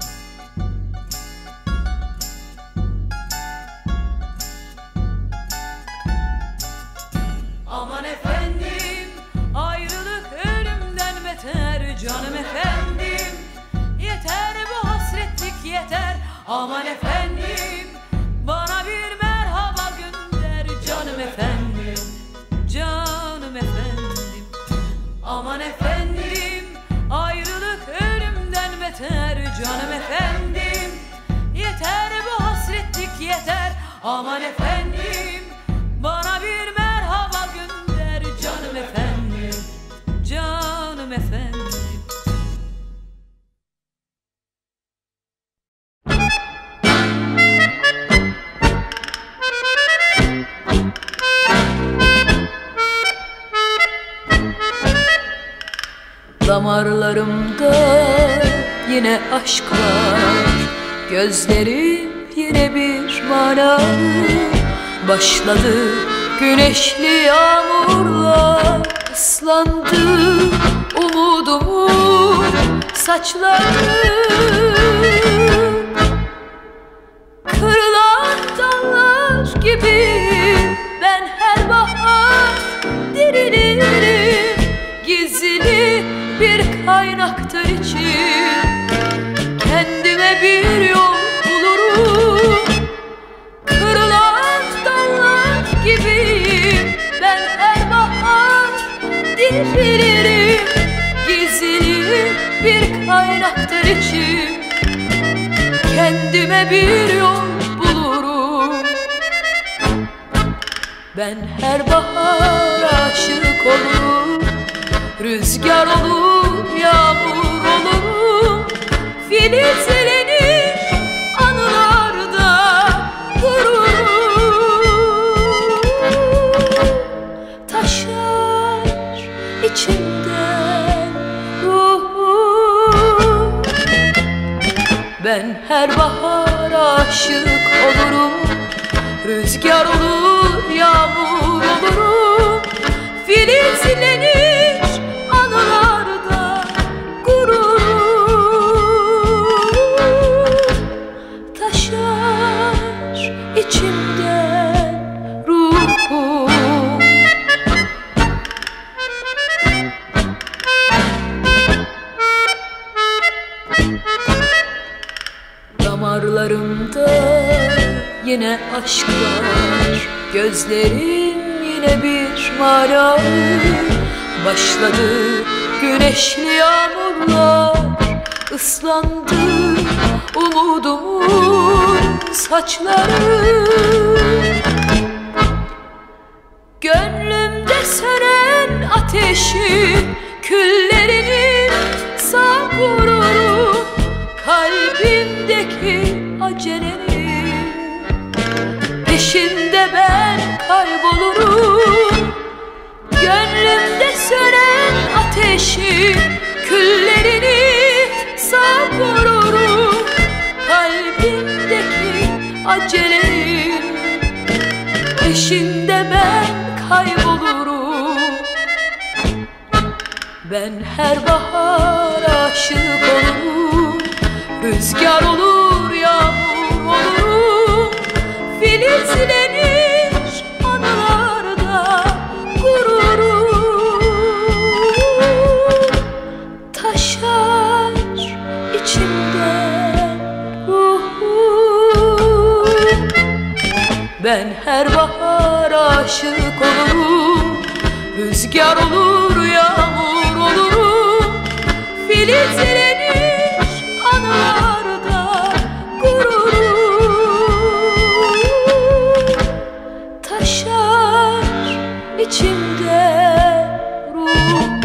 Aman efendim, ayrılık ölümden beter, canım efendim, yeter bu hasretlik yeter. Aman efendim, bana bir merhaba gönder, canım efendim, canım efendim. Aman efendim, ayrılık ölümden beter, canım efendim, yeter bu hasretlik yeter. Aman efendim, bana bir merhaba gönder, canım efendim, canım efendim. Damarlarımda yine aşk var, gözlerim yine bir manalı. Başladı güneşli yağmurlar, ıslandı umudumun saçları. Kırılan dallar gibi ben her bahar kaynaktır içim. Kendime bir yol bulurum. Kırılan dallar gibiyim. Ben her bahar dirilirim. Gizli bir kaynaktır içim. Kendime bir yol bulurum. Ben her bahar aşık olurum. Rüzgar olur, yağmur olurum. Filizlenir anılarda gururum. Taşar içimden ruhum. Ben her bahar aşık olurum. Rüzgar olur, yağmur olurum. Filizlenir anılarda gururum. Taşar içimden ruhum. Damarlarımda yine aşk var. Gözlerim yine bir mağara. Başladı güneşli yağmurlar. Islandı umudumun saçları. Gönlümde sönen ateşin küllerini savururum. Kalbimdeki acelenin peşinde ben kaybolurum. Gönlümde sönen ateşin küllerini savururum. Kalbimdeki acelenin peşinde ben kaybolurum. Ben her bahar aşık olurum. Rüzgar olur, yağmur olurum. Filizlenir anılarda gururum. Taşar içimden ruhum. Ben her bahar aşık olurum. Rüzgar olur, yağmur olurum. Filizlenir anılarda gururum. Taşar içimde ruhum.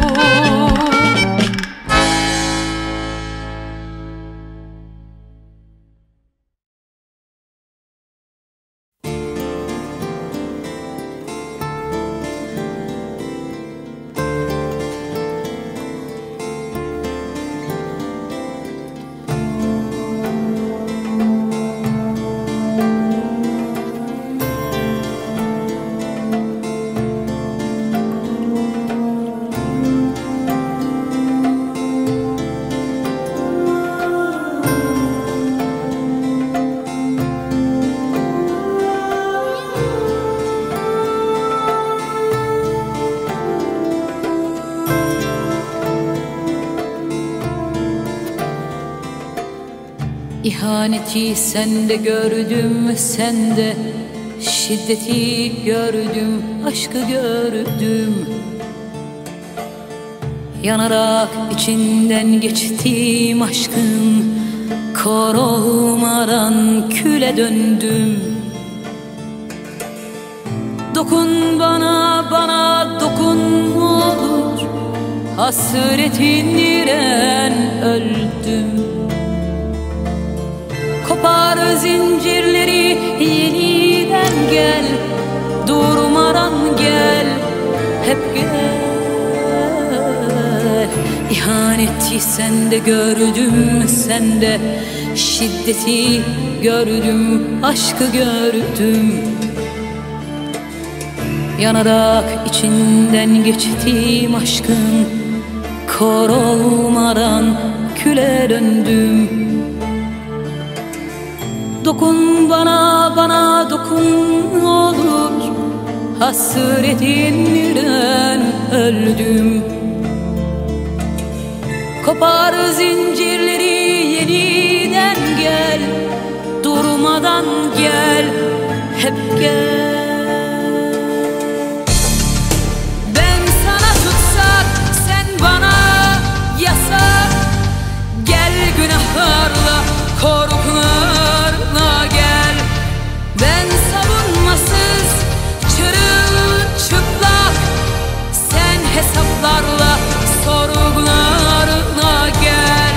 İhaneti sende gördüm, sende şiddeti gördüm, aşkı gördüm. Yanarak içinden geçtim aşkın, kor olmadan küle döndüm. Dokun bana, bana dokun olur, hasretinle öldüm. Kopar zincirleri yeniden gel, durmadan gel, hep gel. İhaneti sende gördüm, sende şiddeti gördüm, aşkı gördüm. Yanarak içinden geçtim aşkın, kor olmadan küle döndüm. Dokun bana, bana dokun olur, hasretinle öldüm. Kopar zincirleri yeniden gel, durmadan gel, hep gel. Ben sana tutsak, sen bana yasak. Gel günahlarla, korkularla gel. Ben savunmasız, çırılçıplak. Sen hesaplarla, sorgularla gel.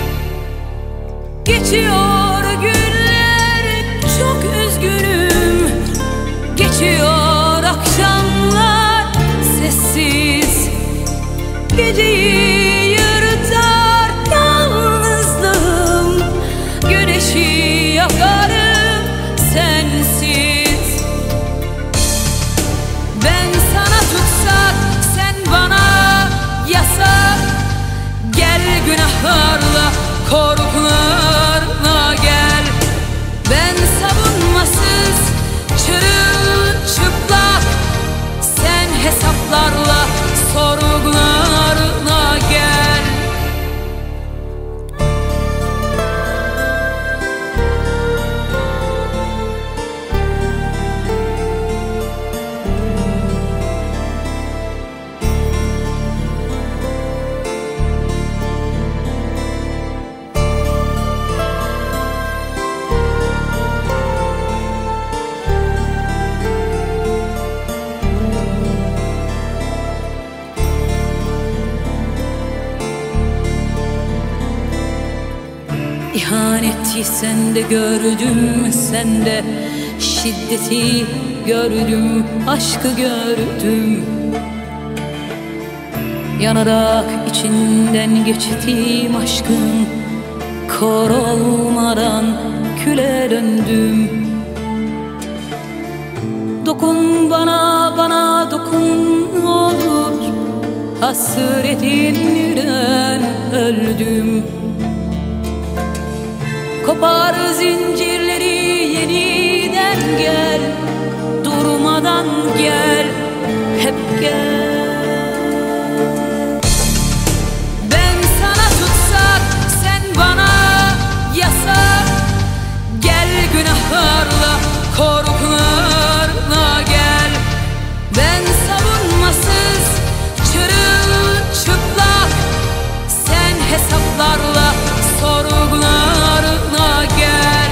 Geçiyor günler, çok üzgünüm. Geçiyor akşamlar, sessiz. Geceyi yırtar yalnızlığım. Güneşi yakarım sensiz. Ben sana tutsak, sen bana yasak. Gel günahlarla, korkularla gel. Ben savunmasız, çırılçıplak. Sen hesaplarla, sorgularla gel. İhaneti sende gördüm, sende şiddeti gördüm, aşkı gördüm. Yanarak içinden geçtiğim aşkın, kor olmadan küle döndüm. Dokun bana, bana dokun olur, hasretinden öldüm. Kopar zincirleri yeniden gel, durmadan gel, hep gel. Ben sana tutsak, sen bana yasak. Gel günahlarla, korkularla gel. Ben savunmasız, çırılçıplak. Sen hesaplarla, sorgularla gel.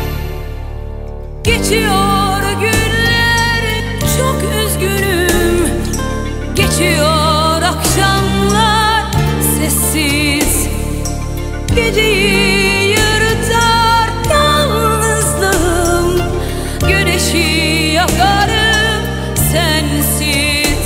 Geçiyor günler, çok üzgünüm. Geçiyor akşamlar, sessiz. Geceyi yırtar yalnızlığım. Güneşi yakarım sensiz.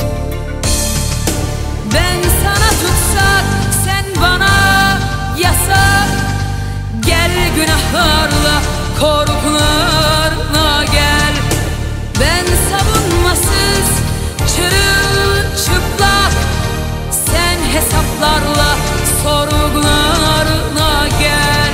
Ben sana tutsak, sen bana yasak. Gel günahlarla, korkularla gel. Ben savunmasız, çırılçıplak. Sen hesaplarla, sorgularla gel.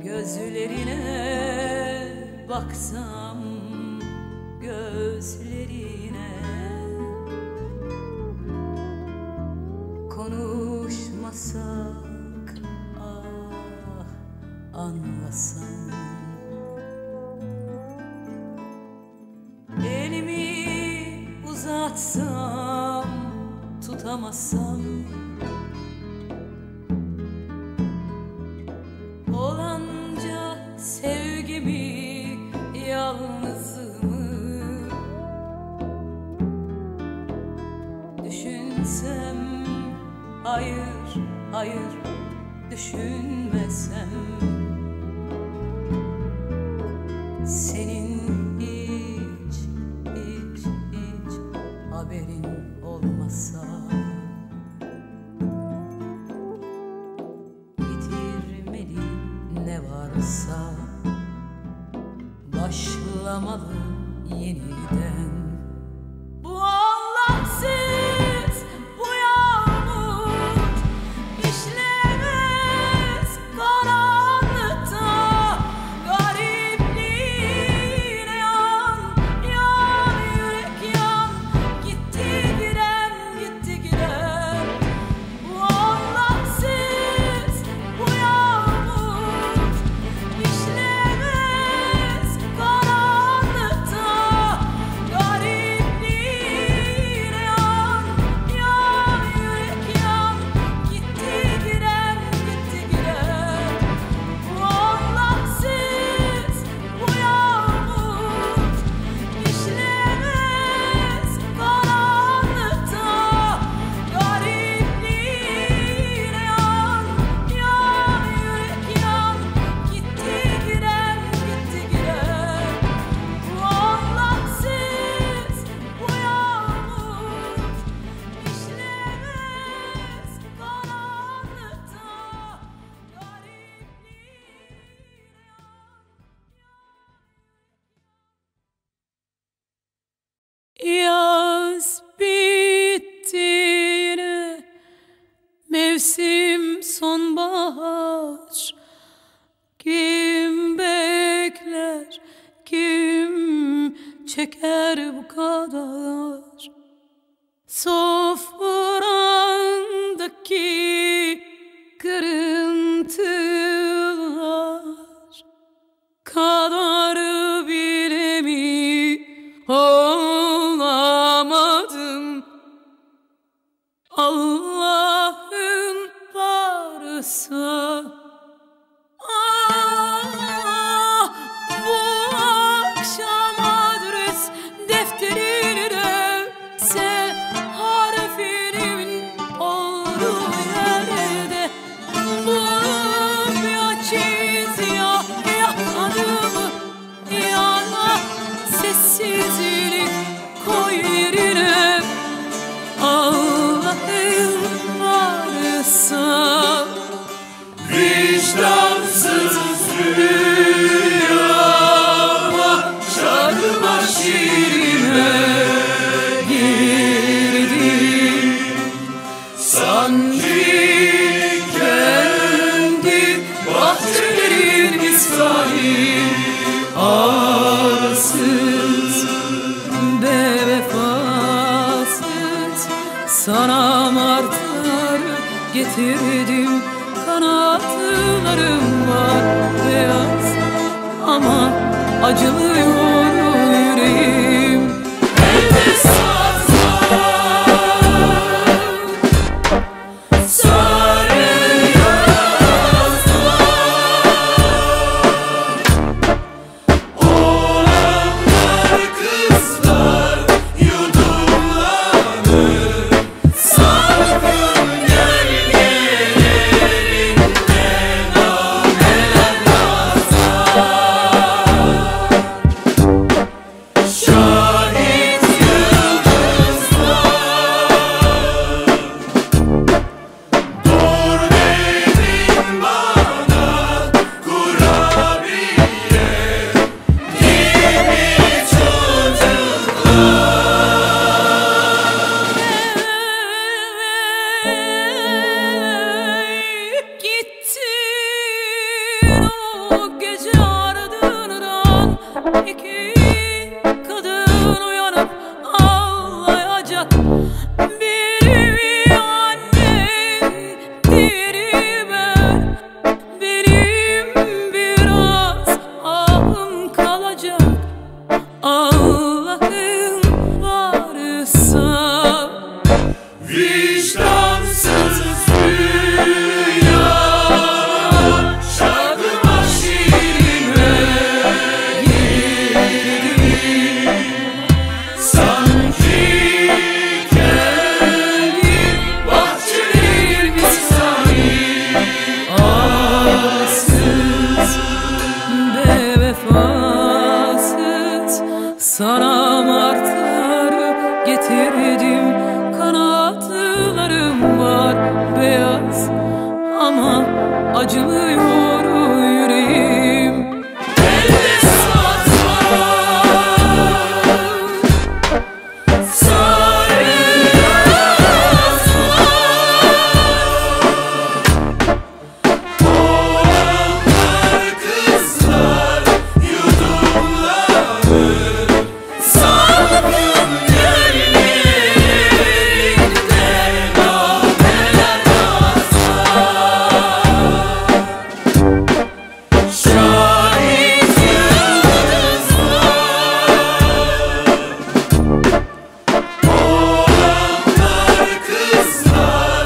Gözlerine baksam, gözlerine konuşmasak, ah anlasam. Elimi uzatsam, tutamazsam. Olanca sevgimi, yalnızlığımı düşünsem, hayır, hayır düşünmesem. Senin hiç, hiç, hiç haberin olmasa. Ne varsa başlamalı yeniden. Bu Allahsız bu yağmur işlemez karanlıkta. Garipliğine yan, yan yürek yan. Gitti giden, gitti giden. Bu Allahsız bu yağmur işlemez karanlıkta. Garipliğine yan, yan yürek yan. Gitti giden, gitti giden. Bu Allahsız bu yağmur işlemez karanlıkta. Garipliğine yan, yan yürek yan. Gitti giden, gitti giden. Bu Allahsız bu yağmur işlemez karanlıkta. Yaz bitti yine, mevsim sonbahar. Kim bekler, kim çeker bu kadar? Sofrandaki kırıntılar kadar bile mi olamadım? Allah'ın varsa, ah, bu akşam adres defterini dönse, harfinin olduğu yerde bulup ya çiz ya yak adımı, yana sessizlik koy yerine. Allah'ın varsa, Vicdansız rüyama, şarkıma şiirime girdim. Sanki kendi bahçelerin misali, arsız, bevefasız, sana martılar getirdim. Kanatlarım var beyaz ama acılıyor yüreğim. Elde sazlar, sarı yazlar, olanlar kızlar yudumlanır. Salgın gölgelerinden ameler nazlar. acımıyor yüreğim. Elde satma sarı asma. Oğlanlar kızlar yudumlanır salgın göllerinde nameler basar. Şahit yıldızlar oğlanlar kızlar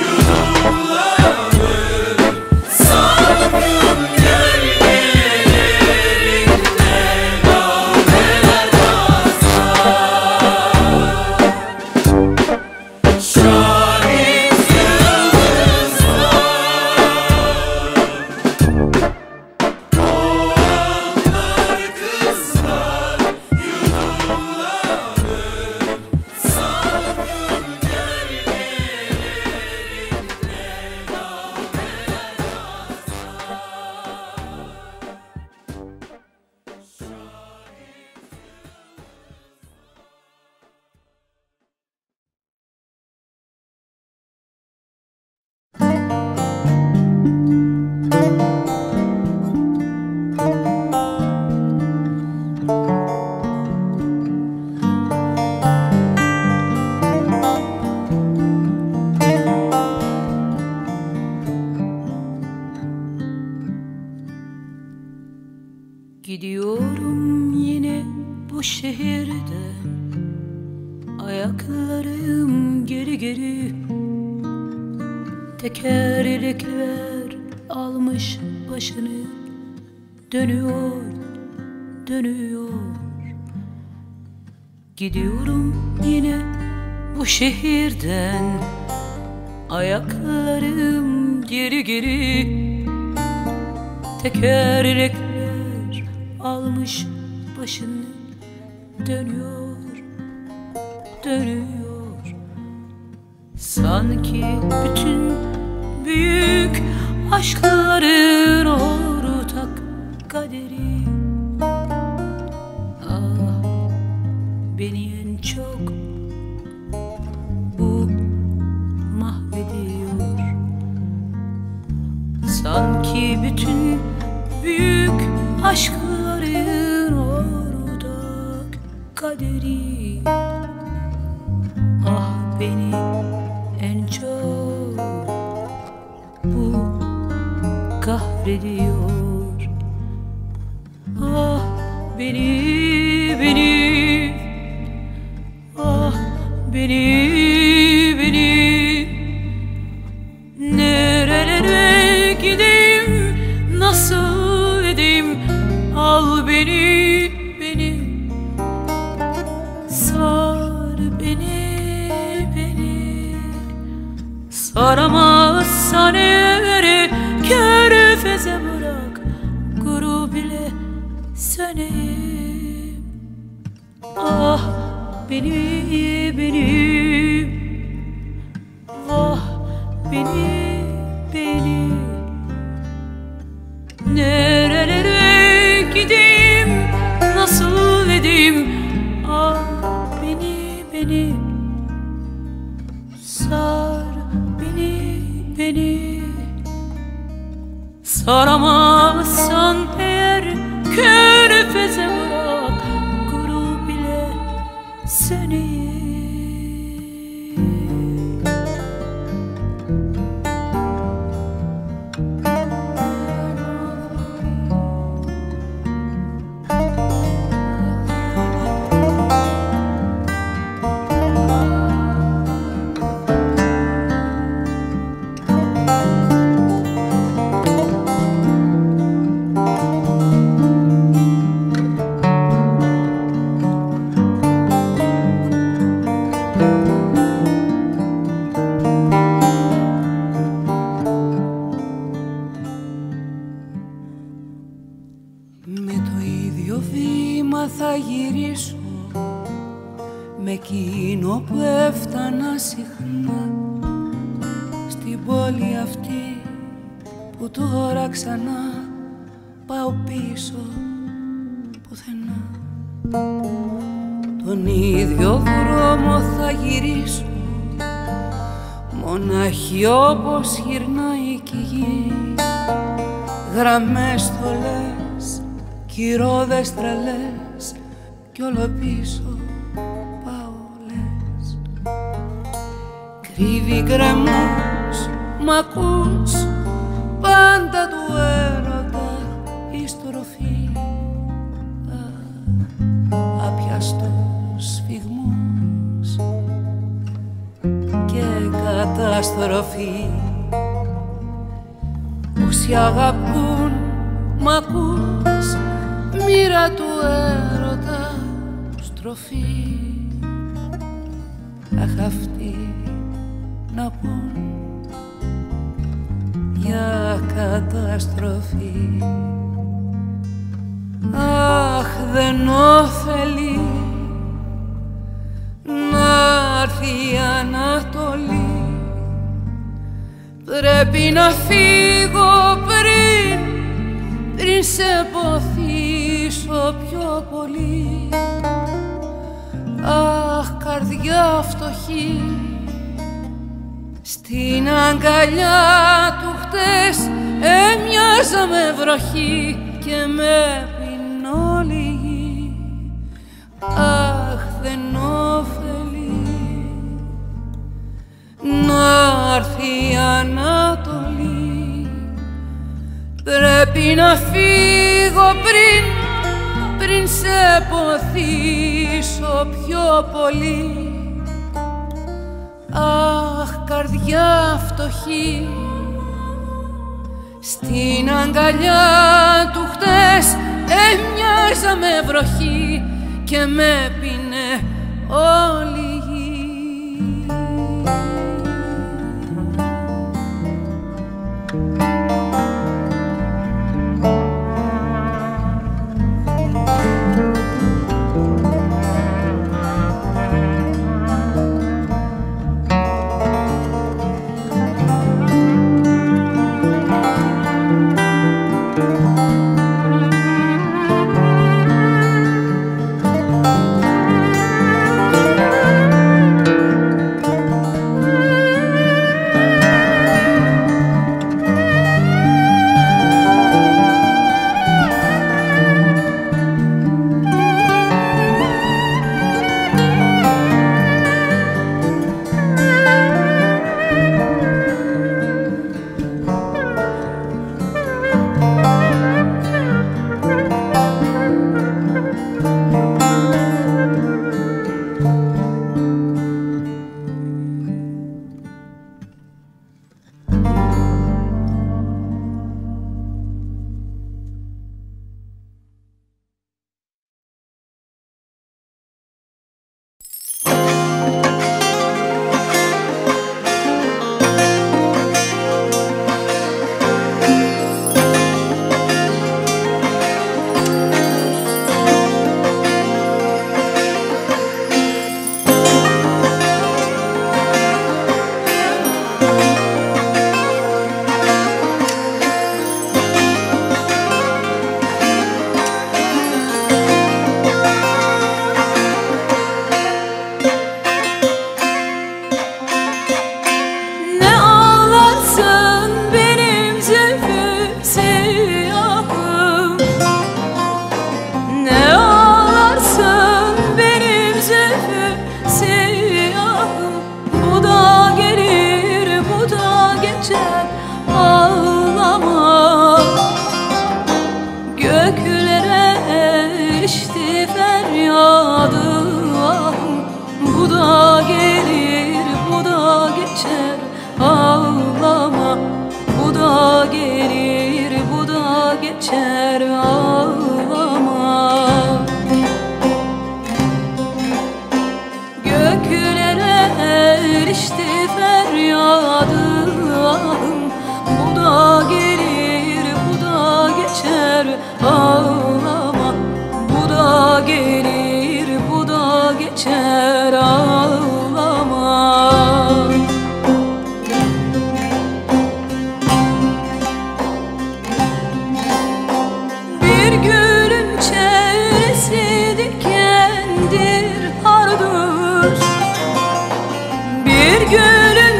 yudumlanır salgın göllerinde nameler basar. Şahit yıldızlar oğlanlar kızlar yudumlanır salgın Gidiyorum yine bu şehirden, ayaklarım geri geri. Tekerlekler almış başını, dönüyor, dönüyor. Gidiyorum yine bu şehirden, ayaklarım geri geri. Tekerlekler almış başını, dönüyor, dönüyor. Sanki bütün büyük aşkların ortak kaderi. Ah, beni en çok bu mahvediyor. Sanki bütün büyük aşkların ortak kaderi. Ah, beni en çok bu kahrediyor. Ah, beni, beni, ah, beni, beni. Nerelere gideyim, nasıl edeyim? Al beni, beni, sar beni, beni. Saramazsan eğer körfeze bırak, kuru bile söneyim. Ah, beni, beni, ah, beni, beni. Nerelere gideyim, nasıl edeyim? Ah, beni, beni, sar beni, beni. Saramazsan eğer körfeze bırak, kuru bile söneyim. θα γυρίσω με εκείνο που έφτανα συχνά στην πόλη αυτή που τώρα ξανά πάω πίσω πουθενά. Τον ίδιο δρόμο θα γυρίσω, μοναχή όπως γυρνάει κι η γη. Γραμμές θολές, κυρώδες τρελές κι όλο πίσω πάω λες. Κρύβει γκρεμούς, μ' ακούς, πάντα του έρωτα η στροφή. Άπιαστος σφιγμούς και καταστροφή. Όσοι αγαπούν, μ' ακούς, μοίρα του έρωτα στροφή. Αχ, αυτοί να πούν για καταστροφή. Αχ, δεν όφελει να'ρθεί η Ανατολή. Πρέπει να φύγω πριν, πριν σε ποθήσω πιο πολύ. Αχ, καρδιά φτωχή, στην αγκαλιά του χτες έμοιαζα με βροχή και με πινόλιγη. Αχ, δεν όφελει να'ρθεί η Ανατολή. Πρέπει να φύγω πριν, πριν σε ποθήσω πιο πολύ. Αχ, καρδιά φτωχή, στην αγκαλιά του χτες έμοιαζα με βροχή και με πίνε όλη η γη.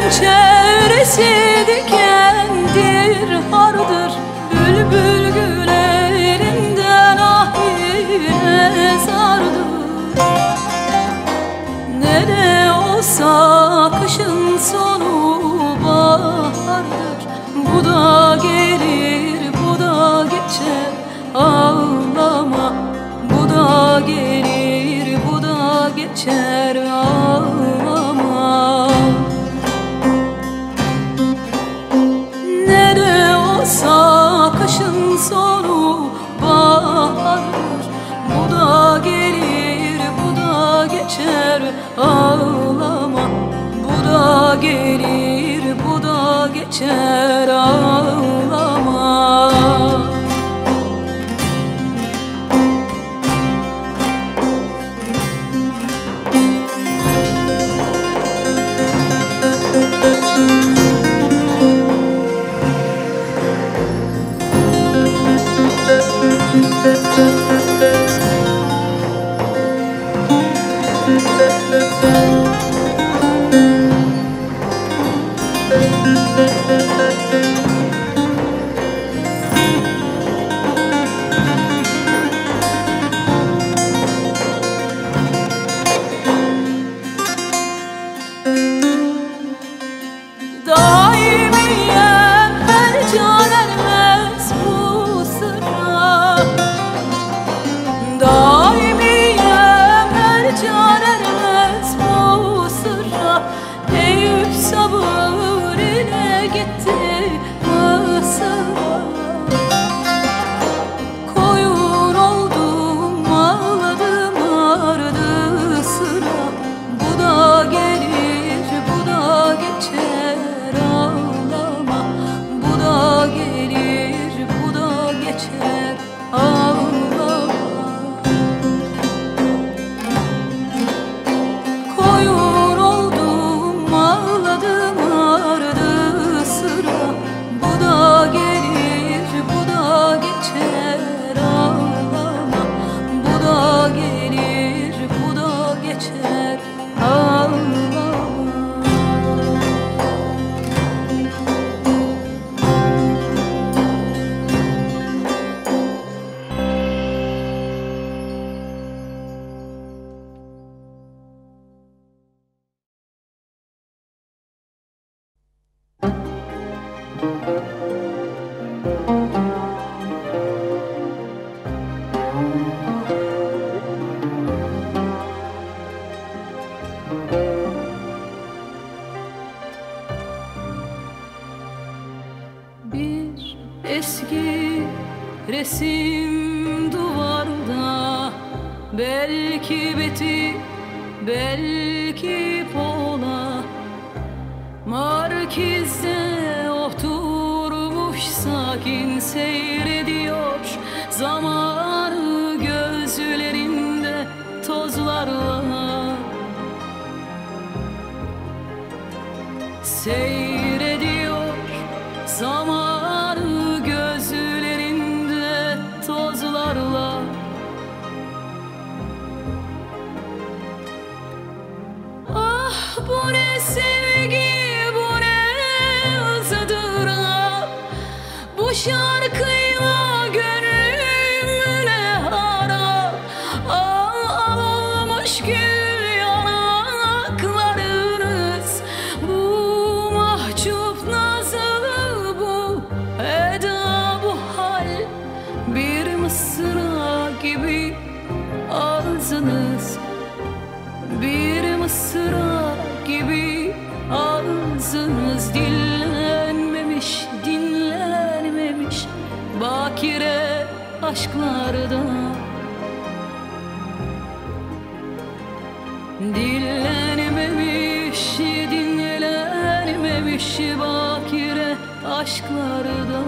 çevresi dikendir, hardır. Bülbül güllerinden ah yine zardır. Ne de olsa kışın sonu bahardır. Bu da gelir, bu da geçer, ağlama. Bu da gelir, bu da geçer, ağlama. Ne de olsa kışın sonu bahardır. Bu da gelir, bu da geçer, ağlama. Bu da gelir, bu da geçer, ağlama. Daimiyen her can ermez bu sıra. Daimiyen her can ermez bu sıra. Eyüp sabır ile gitti Mısır'a. Koyun oldum, ağladım ardı sıra. Bu da gelir, bu da geçer, ağlama. Bu da gelir, bu da geçer, ağlama. Koyun oldum, ağladım ardı sıra. Bu da gelir, bu da geçer, ağlama. Bu da gelir, bu da geçer, ağlama. Bir eski resim duvarda, belki Beti, belki Pola. Markizde oturmuş sakin seyrediyor zamanı, gözlerinde tozlarla seyrediyor zamanı, gözlerinde tozlarla. Ah bu ne sevgi, bu ne ızdıra. Bu şarkıyla gönlümle hara. Ah almış gül yanaklarınız. Bu mahcup nazlı, bu eda, bu hal. Bir mısra gibi ağzınız, bir mısra gibi ağzınız. Dinlenmemiş, dinlenmemiş bakire aşklarda. Dinlenmemiş, dinlenmemiş bakire aşklarda.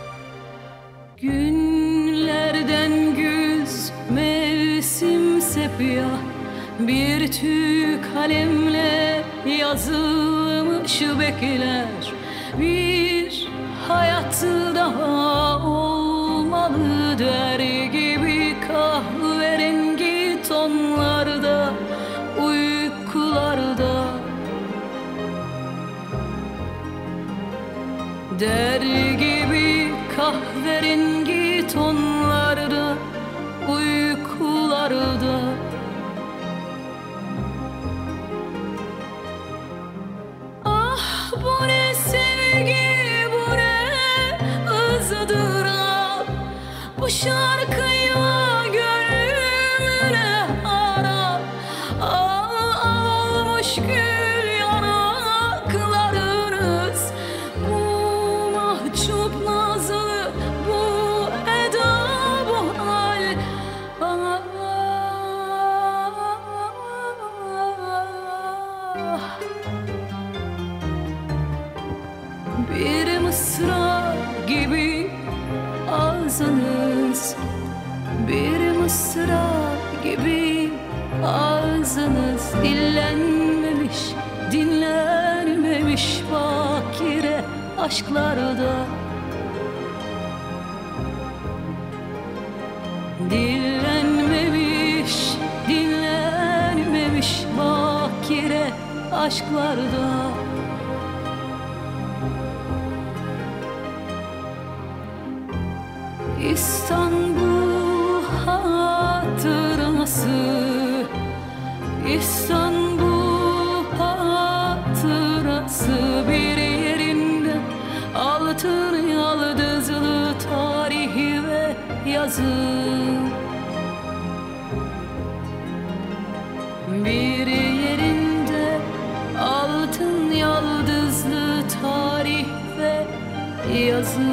Günlerden güz mevsimse sepya bir tüy kalemle yazılmış bekler. Bir hayatı daha olmalı der gibi kahverengi tonlarda, uykularda. Der gibi kahverengi tonlarda, uykularda. Ah bu ne sevgi, bu ne ızdırak, bu şarkıyla gönlümüne harap. Ah almış gül yanaklarınız, bu mahcup nazlı, bu eda, bu hal. Ah, bir mısra gibi ağzınız, bir mısra gibi ağzınız, dillenmemiş, dinlenmemiş bakire aşklarda. Dillenmemiş, dinlenmemiş bakire aşklarda. İstanbul hatırası, İstanbul hatırası, bir yerinde altın yıldızlı tarihi ve yazı. Bir yerinde altın yıldızlı tarih ve yazı.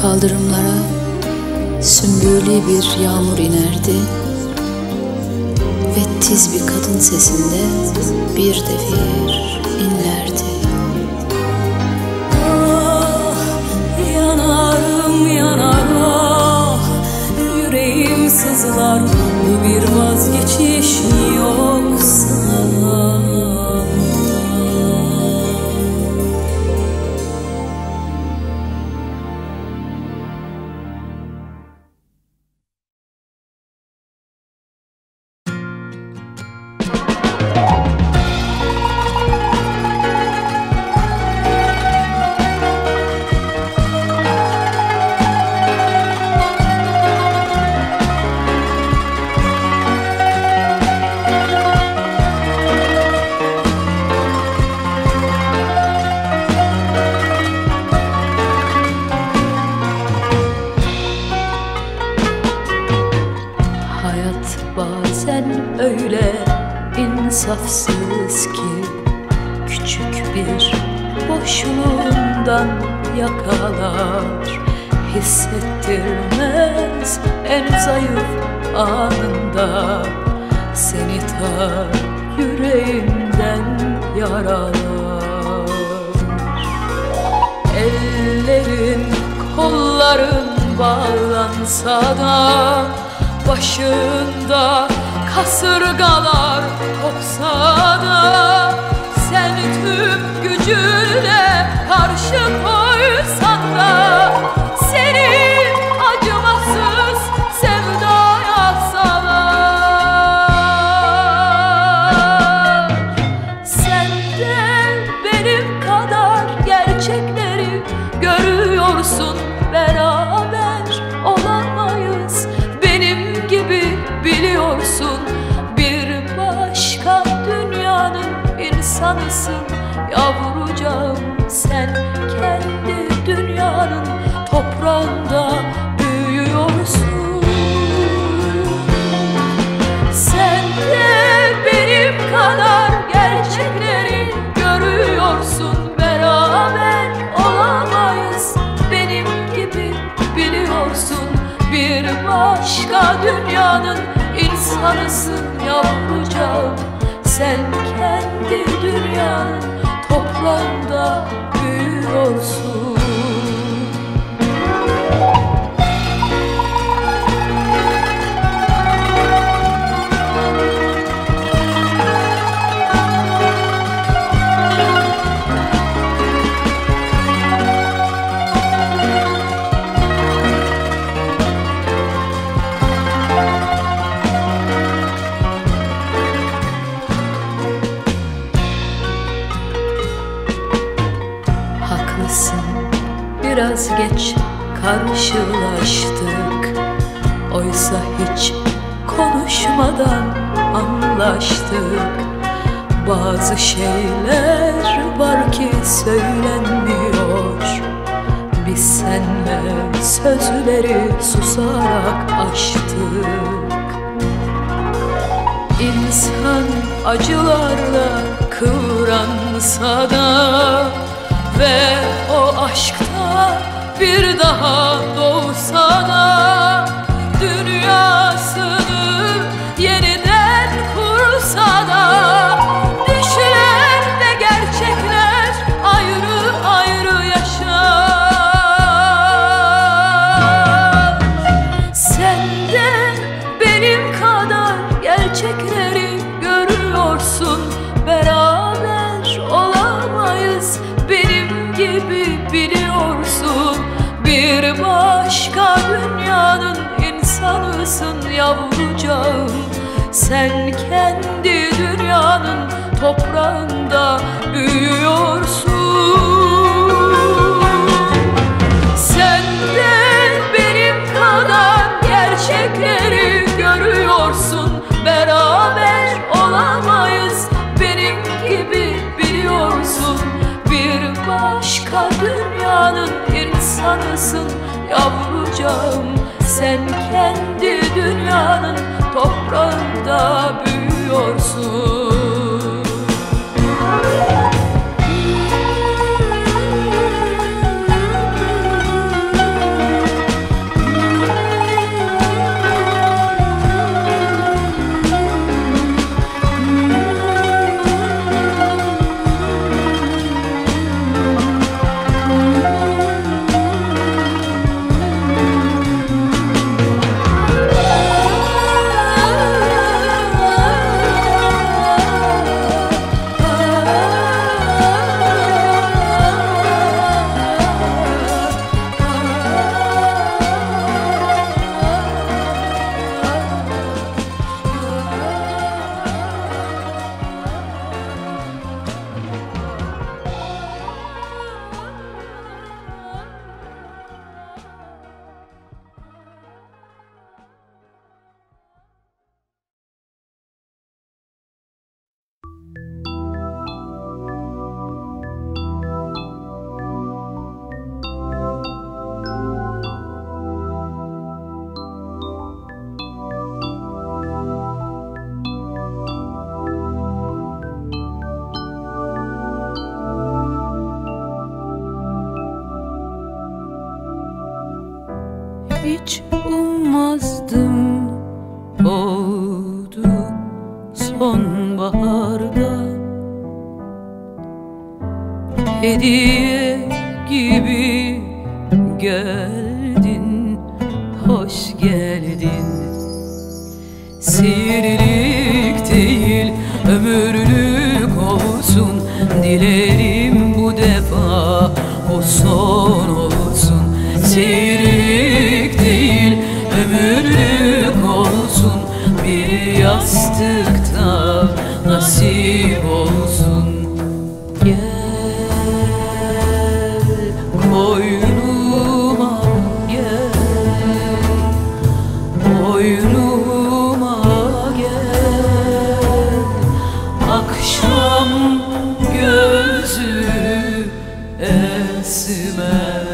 Kaldırımlara sümbüllü bir yağmur inerdi ve tiz bir kadın sesinde bir devir inlerdi. Ah, yanarım yanar ah, yüreğim sızlar, bu bir vazgeçiş yoksa. Bazen öyle insafsız ki küçük bir boşluğundan yakalar, hissettirmez en zayıf anında, seni ta yüreğinden yaralar. Ellerin kolların bağlansa da, başında kasırgalar kopsa da, sen tüm gücünle karşı koysan da, seni acımasız sevdaya salar. Sen de benim kadar gerçekleri görüyorsun, beraber olamayız benim gibi biliyorsun. Bir başka dünyanın insanısın yavrucağım, sen kendi dünyanın toprağında büyüyorsun. Sen de benim kadar gerçekleri görüyorsun, beraber olamayız benim gibi biliyorsun. Bir başka dünyanın insanısın yavrucağım, sen kendi dünyanın toprağında büyüyorsun. Biraz geç karşılaştık, oysa hiç konuşmadan anlaştık. Bazı şeyler var ki söylenmiyor, biz senle sözleri susarak aştık. İnsan acılarla kıvransa da ve o aşkta bir daha doğsa da, dünyasını yeniden kursa da, düşler ve gerçekler ayrı ayrı yaşar. Sen de benim kadar gerçekleri görüyorsun, beraber olamayız benim gibi biliyorsun. Bir başka dünyanın insanısın yavrucağım, sen kendi dünyanın toprağında büyüyorsun. Sen de benim kadar gerçekleri görüyorsun, beraber olamayız benim gibi biliyorsun. Bir başka dünyanın insanısın yavrucağım, sen kendi dünyanın toprağında büyüyorsun. hiç ummazdım oldu sonbaharda. Hediye gibi geldin, hoş geldin. Sihirlik değil, ömürlük olsun. Dilerim bu defa o son olsun. Sihirlik değil, ömürlük olsun. Bir yastıkta nasip olsun. Gel koynuma gel, koynuma gel. Akşam gözü esmer.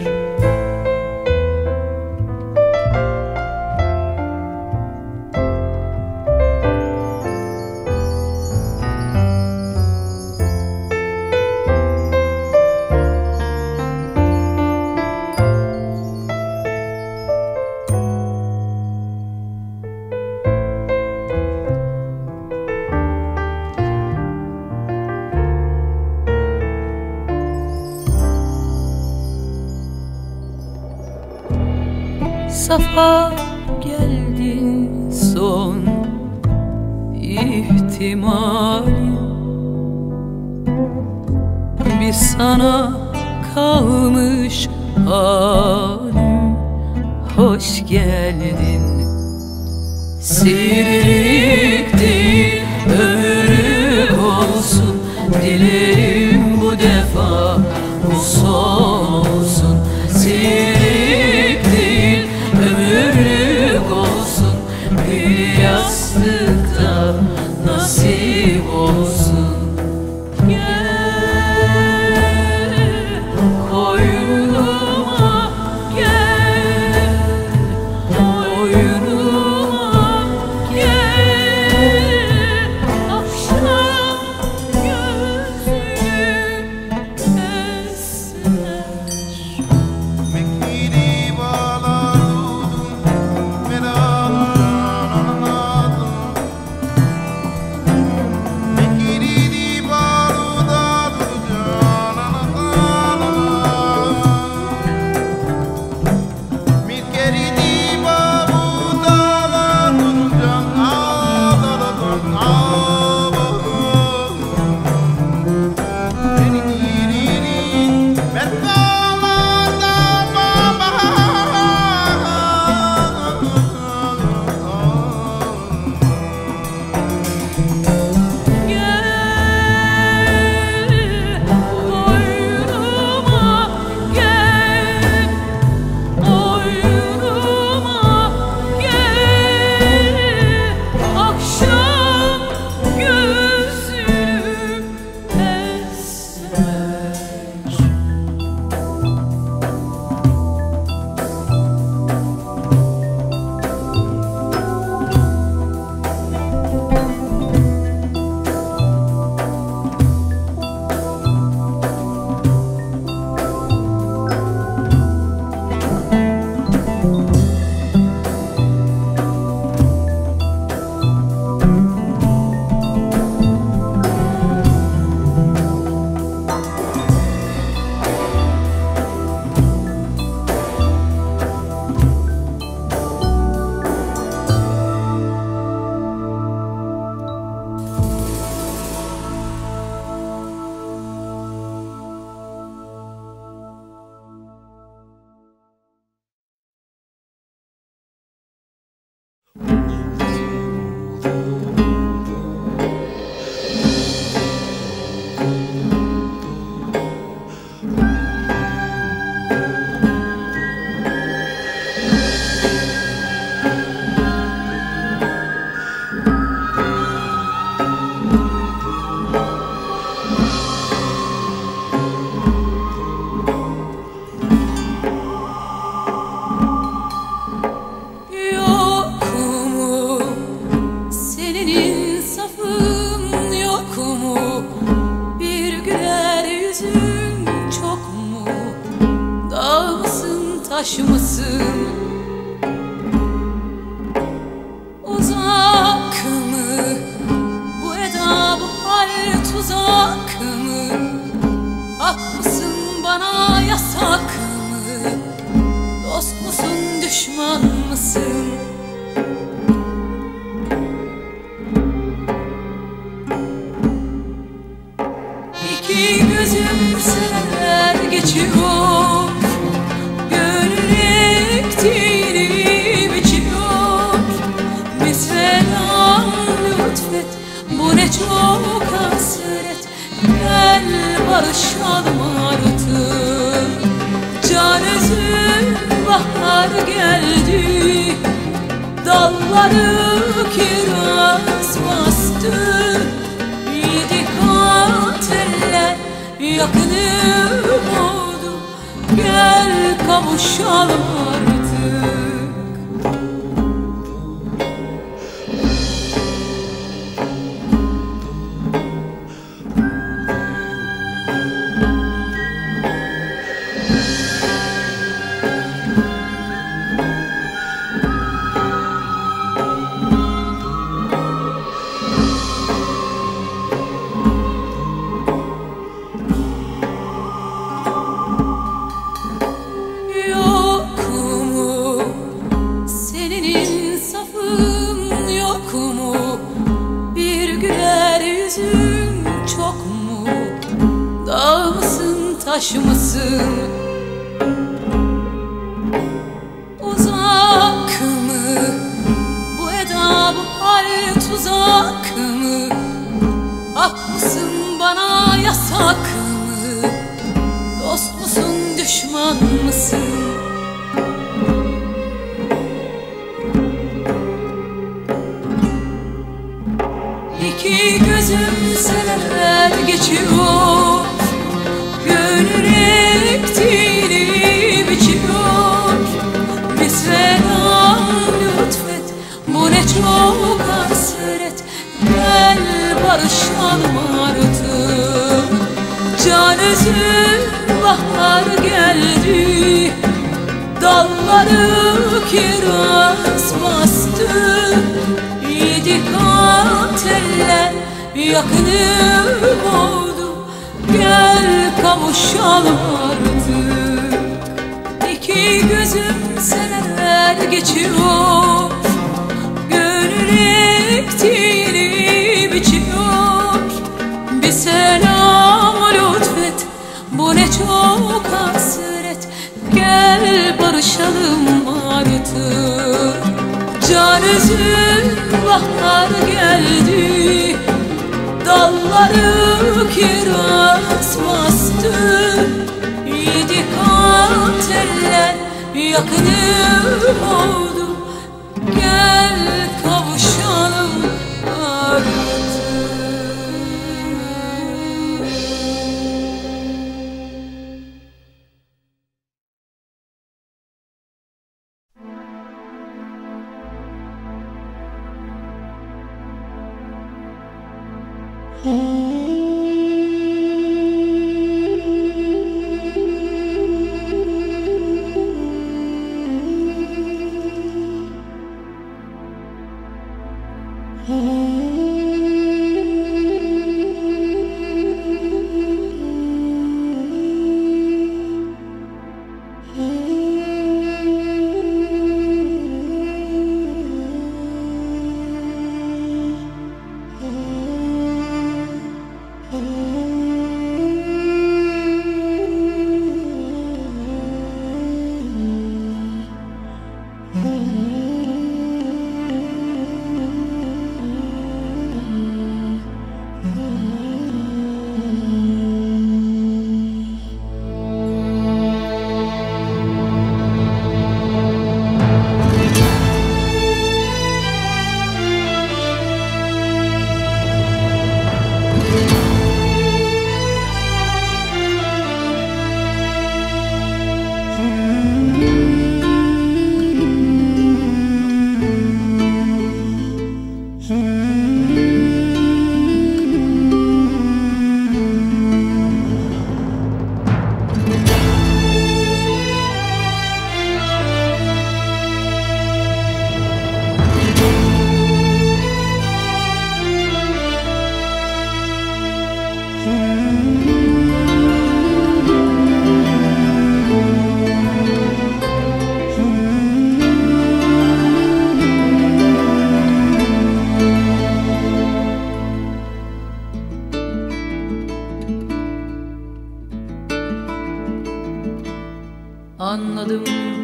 Safa geldin son ihtimalim. Bir sana kalmış halim, hoş geldin. Sihirlik değil, ömürlük olsun. Dilerim bu defa bu son olsun. Sihirlik değil, ömürlük olsun. Bir yastıkta nasip olsun. Gel koynuma gel, koynuma gel. Akşam gözü esmer. Taş mısın? musun, düşman mısın? İki gözüm seneler geçiyor, gönül ektiğini biçiyor. Bir selam lütfet, bu ne çok hasret. Gel barışalım artık. Can üzüm bahar geldi, dalları kiraz bastı. Yedi kat eller yakınım oldu, gel kavuşalım artık. Taş mısın? Uzak mı? Bu eda, bu hal tuzak mı? Hak mısın bana, yasak mı? Dost musun, düşman mısın? İki gözüm seneler geçiyor, gönül ektiğini biçiyor. Bir selam lütfet, bu ne çok hasret. Gel barışalım artık. Can üzüm bahar geldi, dalları kiraz bastı. Yedi kat eller yakınım oldu, gel kavuşalım artık. İki gözüm seneler geçiyor, gönül ektiğini biçiyor. Bir selam lütfet, bu ne çok hasret. Gel barışalım artık. Can üzüm bahar geldi, dalları kiraz bastı. Yedi kat eller yakınım oldu, gel kavuşalım artık.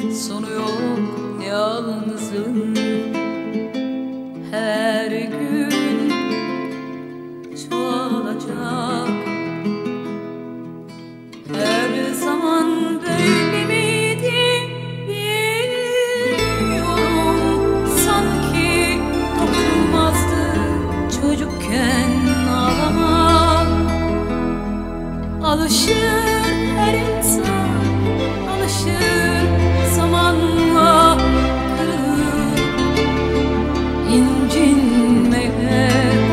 sonu yok yalnızın. Her gün çoğalacak. Her zaman böyle miydi bilmiyorum. Sanki dokunulmazdı çocukken ağlamak. Alışır her insan, alışır zamanla kırılır incinmeye.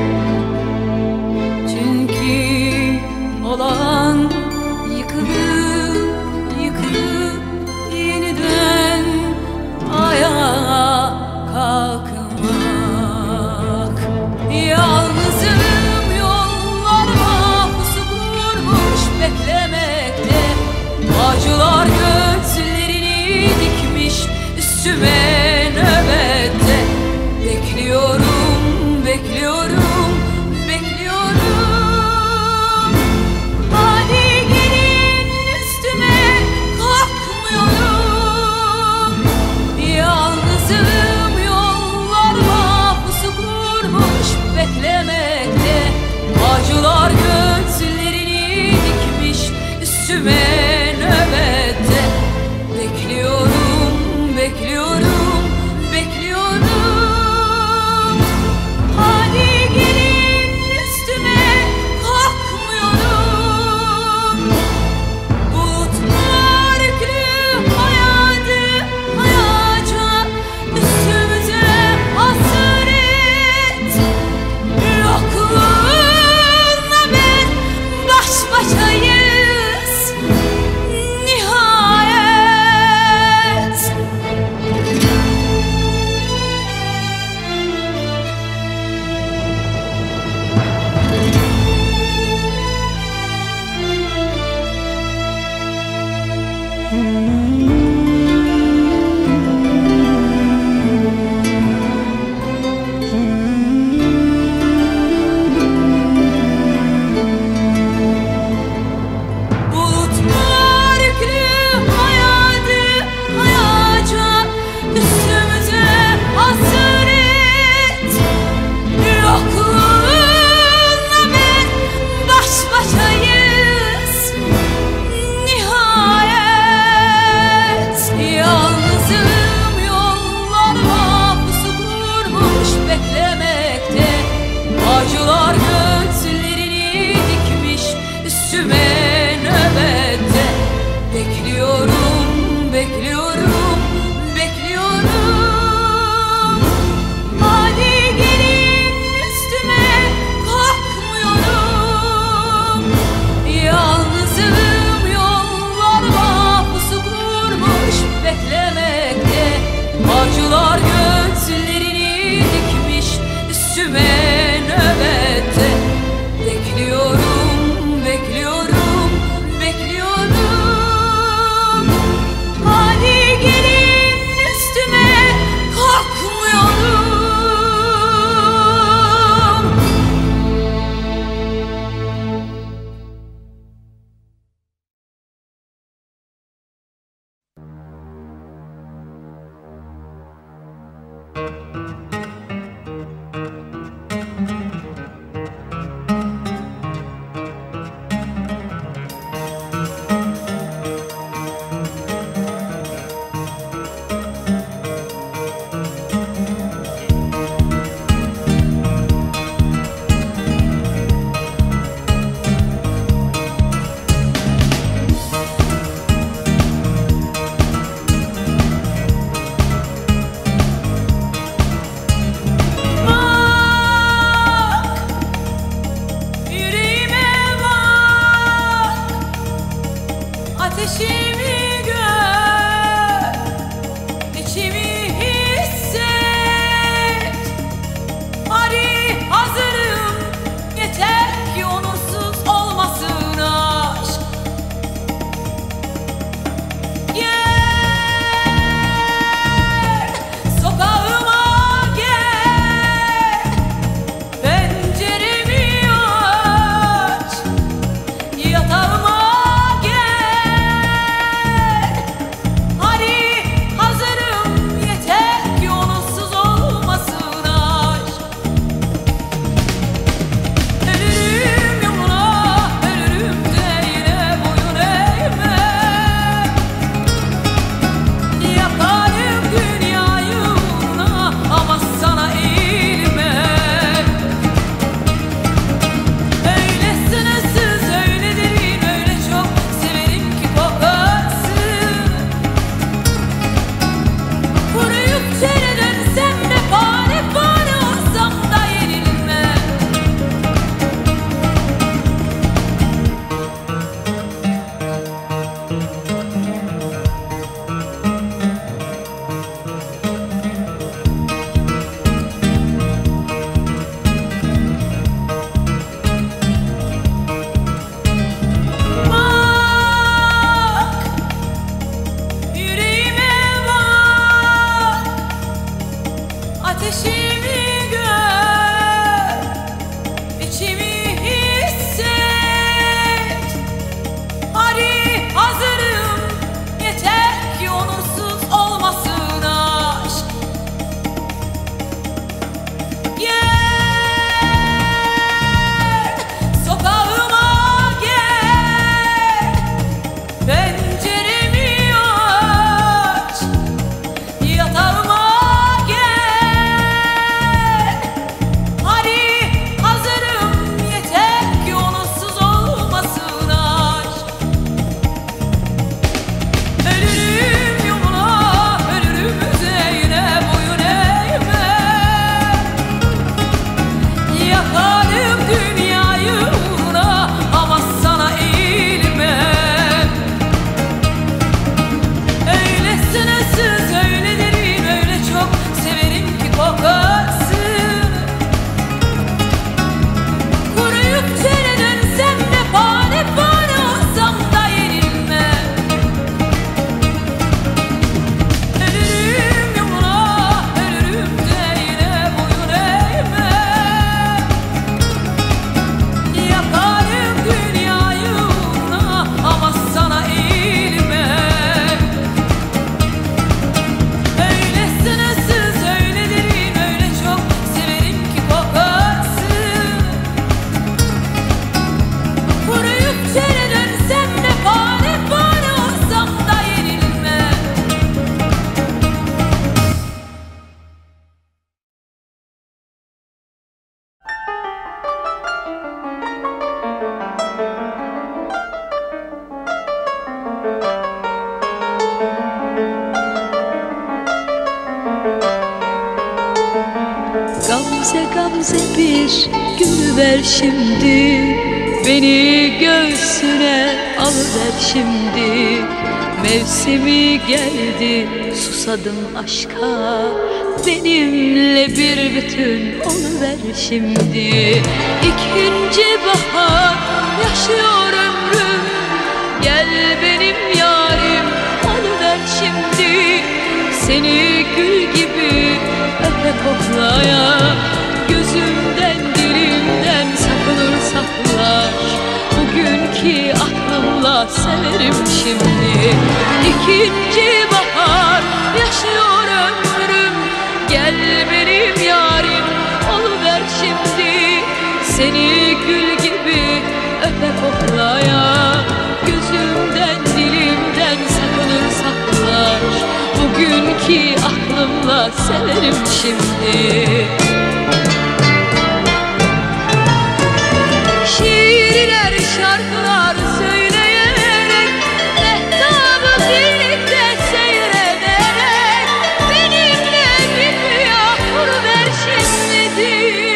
Çünkü olan yıkılıp yıkılıp yeniden ayağa kalkmak. Yalnızım, yollarıma pusu kurmuş beklemekte. Acılar gözlerini dikmiş üstüme nöbette. Bekliyorum, bekliyorum, bekliyorum. Hadi gelin üstüme, korkmuyorum. Yalnızım, yollarıma pusu kurmuş beklemekte. Acılar gözlerini dikmiş üstüme nöbette. Bekliyorum, bekliyorum, bekliyorum. Hadi gelin üstüme, korkmuyorum. Bulutlar yüklü hayadı hayacak üstümüze hasret. Yokluğunla ben baş başayız nihayet. Bulutlar yüklü hayadı hayacak üstümüze hasret. Yokluğunla ben baş başayız nihayet. Yalnızım, yollarıma pusu kurmuş beklemekte. Acılar gözlerini dikmiş üstüme nöbette. Bekliyorum, bekliyorum, bekliyorum. Hadi gelin üstüme, korkmuyorum. Yalnızım, yollarıma pusu kurmuş beklemekte. Acılar gözlerini dikmiş üstüme nöbette. Bekliyorum, bekliyorum, bekliyorum. Hadi gelin üstüme, korkmuyorum. Bize bir gül ver şimdi, beni göğsüne alıver şimdi. Mevsimi geldi, susadım aşka, benimle bir bütün oluver şimdi. İkinci bahar yaşıyor ömrüm, gel benim yarim oluver şimdi. Seni gül gibi öpe koklaya, gözümden dilimden sakınır saklar. Bugünkü aklımla severim şimdi. İkinci bahar yaşıyor ömrüm, gel benim yarim oluver şimdi. Seni gül gibi öpe koklaya, gözümden dilimden sakınır saklar. Bugünkü aklımla severim şimdi. Şiirler, şarkılar söyleyerek, mehtabı birlikte seyrederek, benimle bir rüya kuruver şimdi.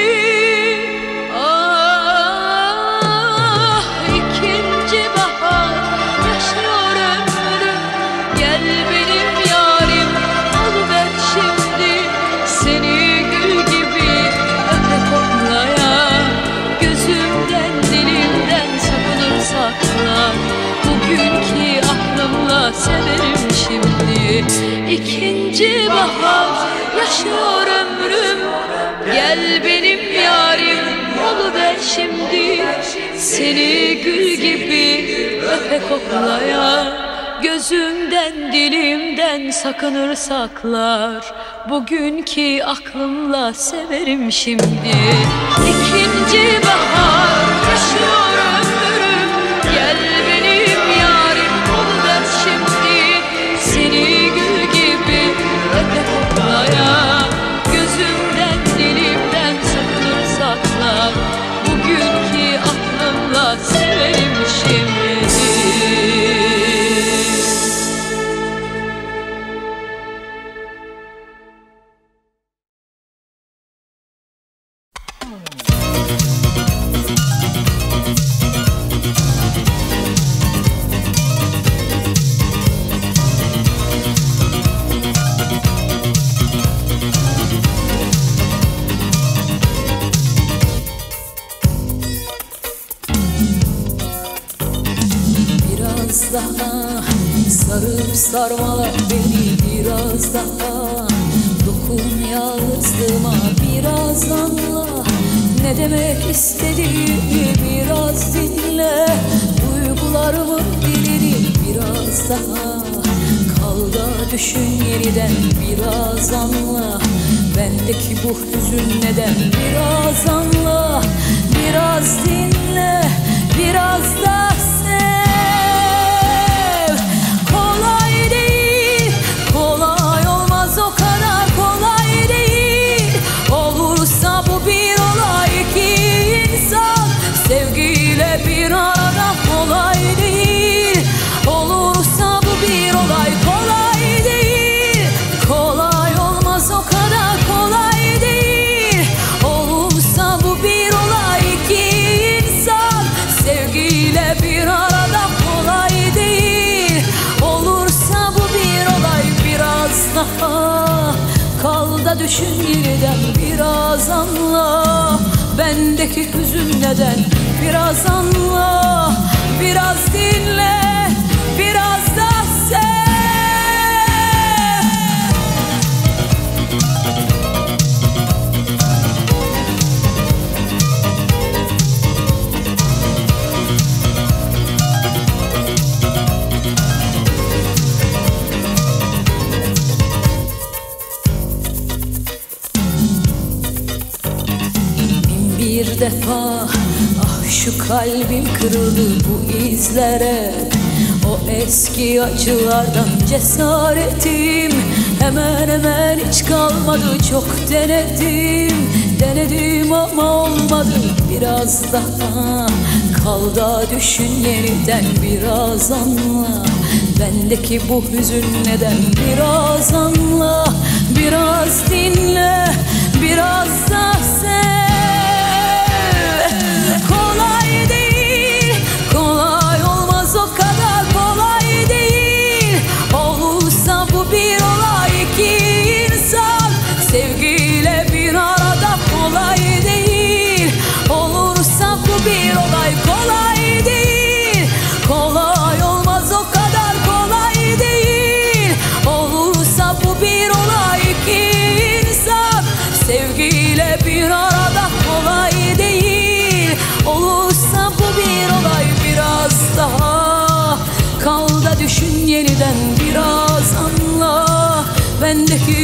Ah, ikinci bahar yaşıyor ömrüm, gel benim yarim oluver şimdi. Seni gül gibi öpe koklaya, gözümden dilimden sakınır saklar. Bugünkü aklımla severim şimdi. İkinci bahar yaşıyor ömrüm, gel benim yarim oluver şimdi. Seni gül gibi öpe koklaya, gözümden dilimden sakınır saklar. Bugünkü aklımla severim şimdi. İkinci bahar yaşıyor ömrüm, gel benim yarim oluver şimdi. Seni gül gibi öpe koklaya, gözümden dilimden sakınır saklar. Bugünkü aklımla severim şimdi. Biraz daha sarıp sarmala beni, biraz daha dokun yalnızlığıma, biraz anla ne demek istediğimi, biraz dinle duygularımın dilini. Biraz daha kal da düşün yeniden, biraz anla bendeki bu hüzün neden. Biraz anla, biraz dinle, biraz da sevgiyle bir arada kolay değil. Olursa bu bir olay kolay değil. Kolay olmaz, o kadar kolay değil. Olursa bu bir olay, iki insan sevgiyle bir arada kolay değil. Olursa bu bir olay, biraz daha kal da düşün yeniden, biraz anla bendeki hüzün neden. Biraz anla, biraz dinle, biraz da sev. Bin bir defa şu kalbim kırıldı bu izlere, o eski acılardan cesaretim hemen hemen hiç kalmadı. Çok denedim, denedim ama olmadı. Biraz daha kal da düşün yeniden, biraz anla bendeki bu hüzün neden. Biraz anla, biraz dinle, biraz da sev.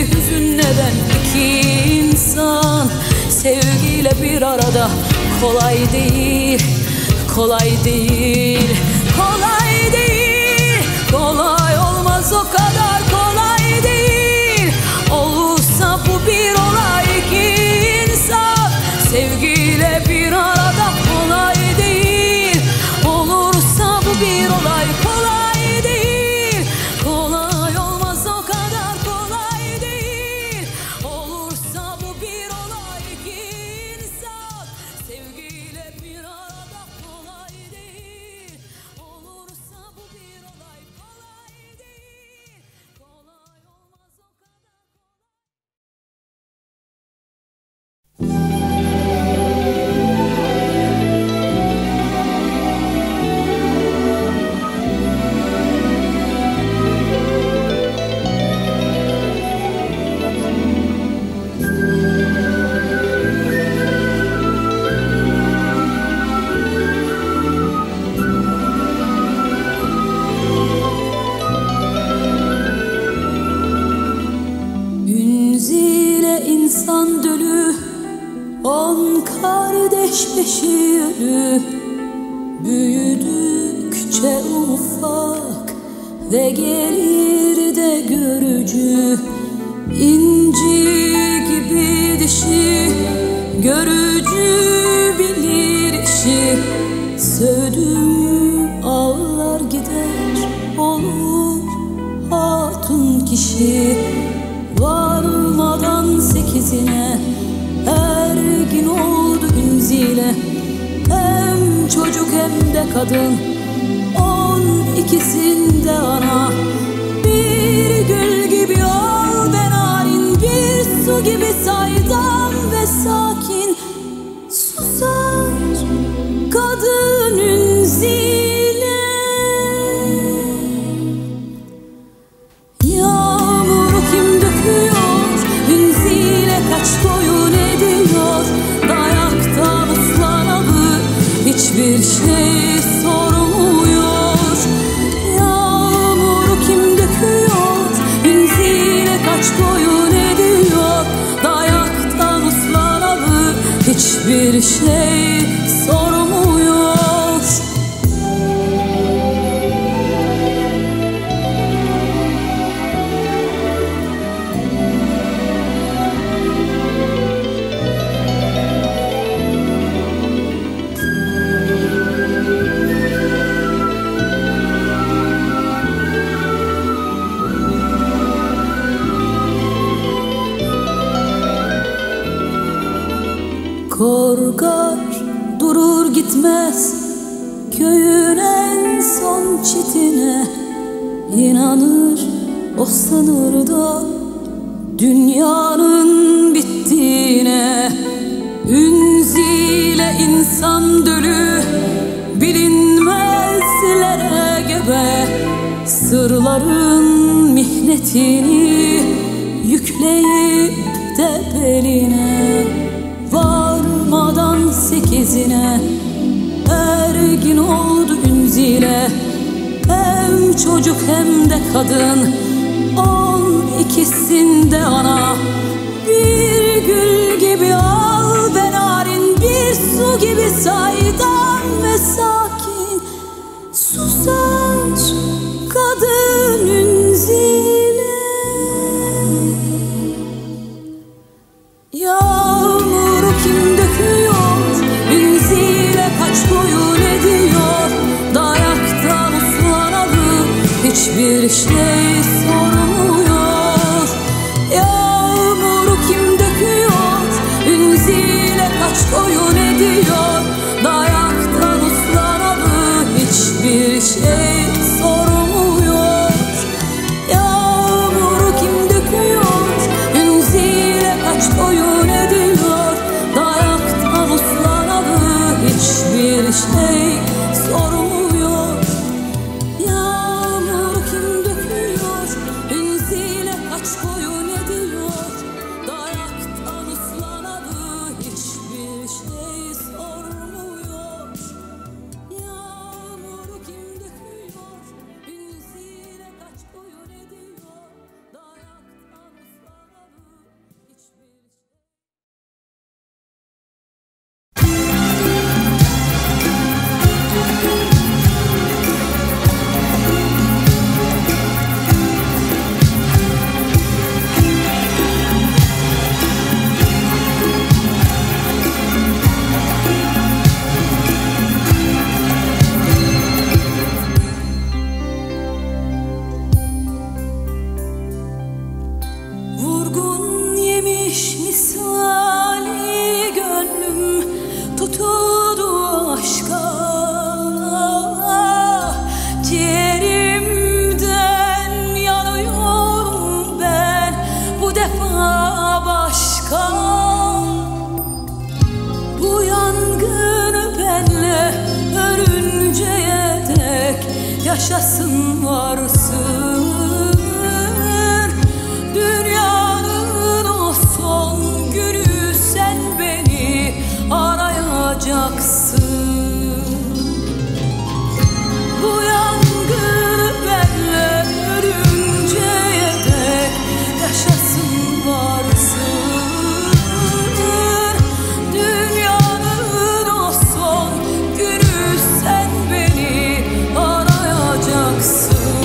hüzünleden iki insan sevgiyle bir arada kolay değil, kolay değil, kolay değil, kolay olmaz, o kadar kolay değil. Olursa bu bir olay, iki insan sevgiyle bir arada kolay değil. Olursa bu bir olay, kolay değil, kolay olmaz, o kadar kolay değil. Olursa bu bir olay, iki insan sevgiyle bir arada kolay değil. Olursa bu bir olay, kolay değil, kolay olmaz, o kadar kolay. Ünzile insan dölü, on kardeş beşi ölü. Büyüdükçe ufak ve gelir de görücü. İnci gibi dişi, görücü bilir işi. Sövdüm ağlar gider, olur hatun kişi. Varmadan sekizine ergin oldu Ünzile. Hem çocuk hem de kadın, on ikisinde ana. Bir gül gibi ol ve narin, bir su gibi saydam ve sakin. Susar kadın Ünzile. Yağmuru kim döküyor, Ünzile kaç koyun ediyor. Dayaktan ıslanalı hiçbir şey sormuyor. Yağmuru kim döküyor, Ünzile kaç koyun ediyor. Dayaktan ıslanalı hiçbir şey sormuyor. Korkar durur gitmez köyün en son çitine. İnanır o sınırda dünyanın bittiğine. Ünzile insan dölü, bilinmezlere gebe. Sırların mihnetini yükleyip de beline. Varmadan sekizine ergin oldu Ünzile. Hem çocuk hem de kadın, on ikisinde ana. Bir gül gibi al ve narin, bir su gibi saydam ve sakin. Susar kadın Ünzile. Yağmuru kim döküyor, Ünzile kaç koyun ediyor. Dayaktan uslanalı hiçbir şey sormuyor. Yağmuru kim döküyor, Ünzile kaç koyun ediyor. Dayaktan uslanalı tutuldu aşka. Ciğerimden yanıyorum ben, bu defa başka. Bu yangını benle ölünceye dek yaşasın varsın. Dünyanın o son günü sen beni arayacaksın. Bu yangını benle ölünceye dek yaşasın varsın. Dünyanın o son günü sen beni arayacaksın.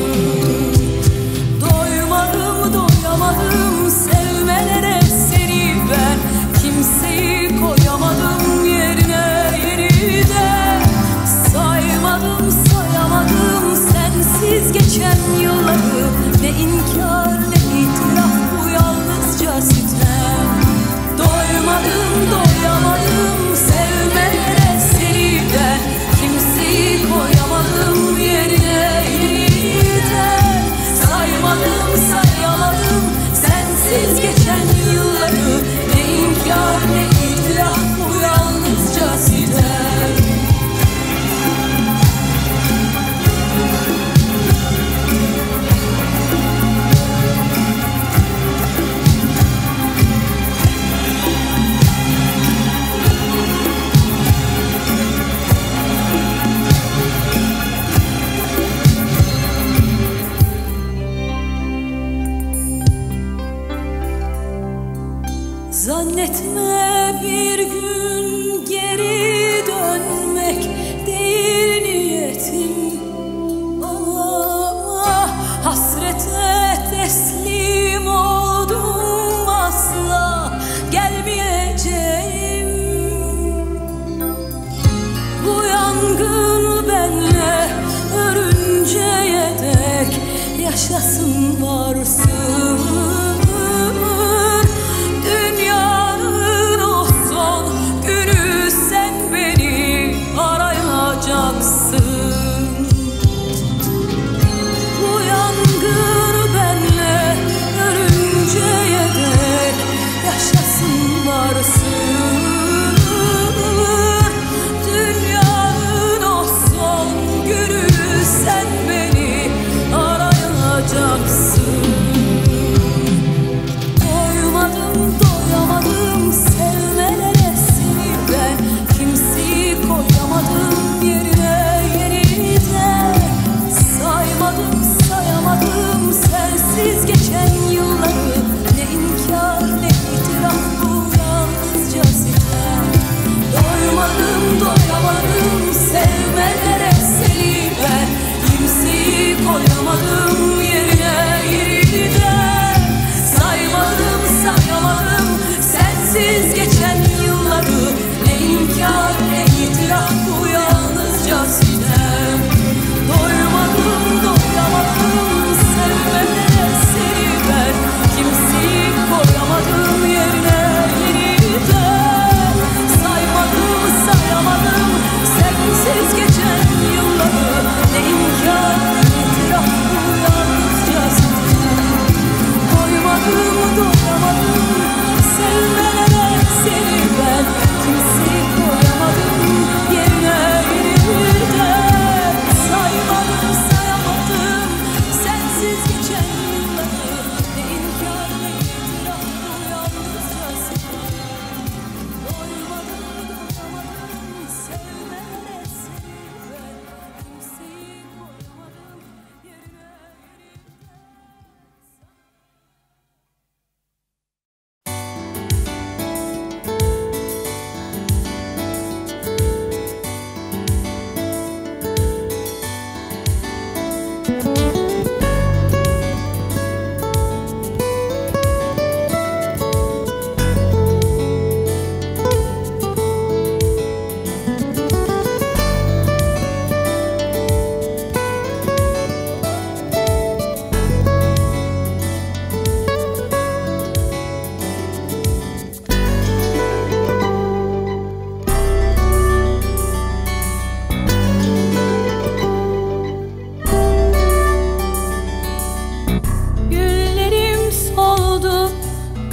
Doymadım, doyamadım sevmelere seni ben. Kimseyi koyamadım yerine yeniden. Saymadım, sayamadım sensiz geçen yılları. Ne inkar ne itiraf, bu yalnızca sitem. Doymadım, doyamadım sevmelere seni ben. Kimseyi koyamadım yerine yeniden. Saymadım, sayamadım sensiz geçen yılları. Ne inkar ne itiraf, bu yalnızca sitem. Zannetme bir gün geri dönmek değil niyetim. Ah, hasrete teslim oldum, asla gelmeyeceğim. Bu yangın benle ölünceye dek yaşasın varsın. Dünyanın o son günü sen beni arayacaksın. Bu yangın benle ölünceye dek yaşasın varsın. Dünyanın o son günü sen beni arayacaksın.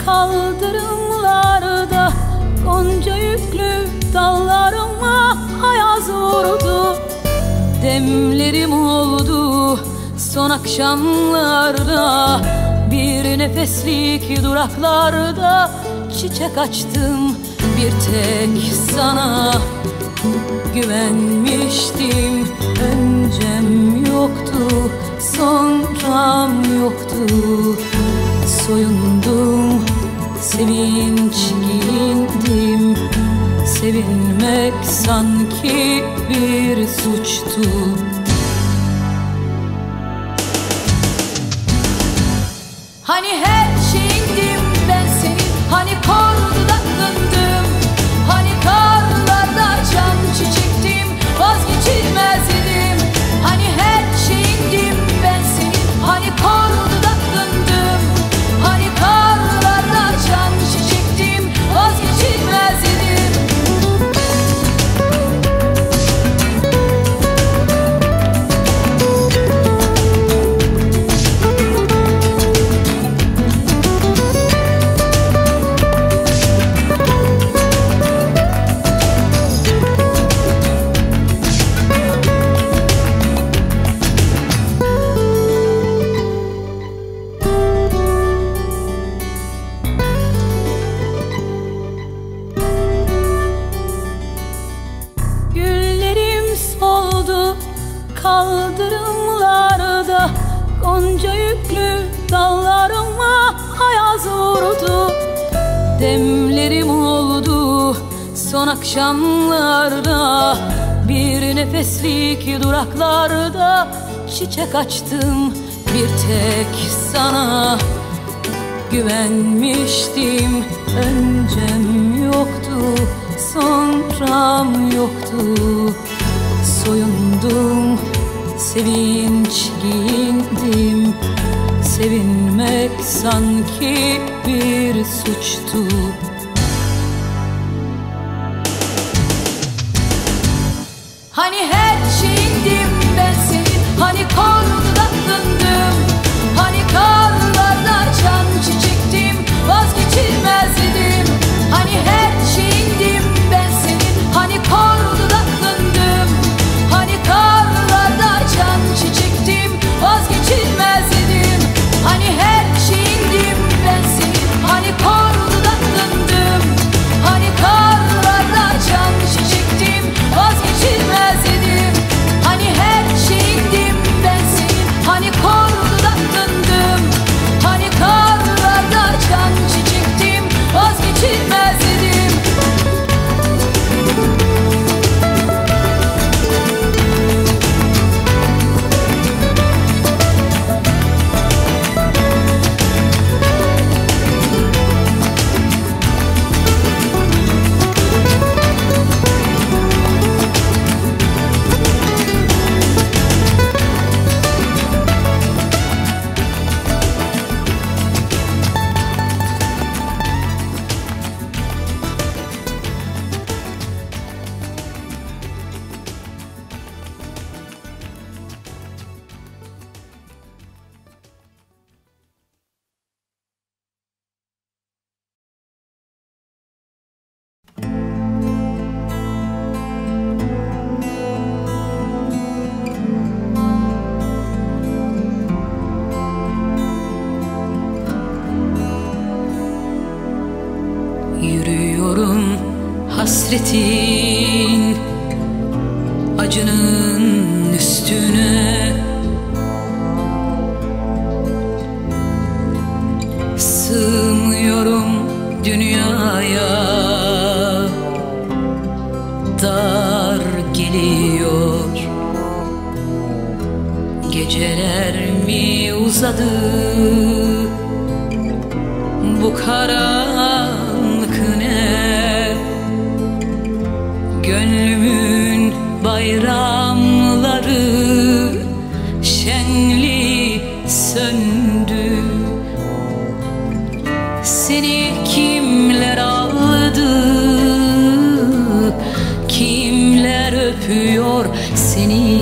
Kaldırımlarda gonca yüklü dallarıma ayaz vurdu. Demlerim oldu son akşamlarda, bir nefeslik duraklarda çiçek açtım bir tek sana. Güvenmiştim, öncem yoktu, sonram yoktu. Soyundum, sevinç giyindim. Sevinmek sanki bir suçtu. Hani her şeyindim ben senin, hani kor dudaklandım, hani karlarda açan çiçektim, vazgeçilmezdim. Hani her şeyindim ben senin, hani kor dudaklandım, hani karlarda açan çiçektim, vazgeçilmezdim. Kaldırımlarda gonca yüklü dallarıma ayaz vurdu. Demlerim oldu son akşamlarda, bir nefeslik duraklarda çiçek açtım bir tek sana. Güvenmiştim, öncem yoktu, sonram yoktu. Soyundum, sevinç giyindim. Sevinmek sanki bir suçtu. Hani her şeyindim ben senin, hani kor dudaklandım, hani karlarda açan çiçektim, vazgeçilmezdim. Hani her şeyindim ben senin, hani kor dudaklandım, hani karlarda açan çiçektim, vazgeçilmezdim. Hani her şeyindim ben senin, hani kor dudaklandım, hani karlarda açan çiçektim, vazgeçilmezdim. Hani her şeyindim ben senin, hani kor dudaklandım, hani karlarda açan çiçektim, vazgeçilmezdim. Yürüyorum hasretin acının üstüne, sığmıyorum dünyaya, dar geliyor. Geceler mi uzadı bu karanlık ne? Gönlümün bayramları şenli söndü. Seni kimler aldı, kimler öpüyor seni?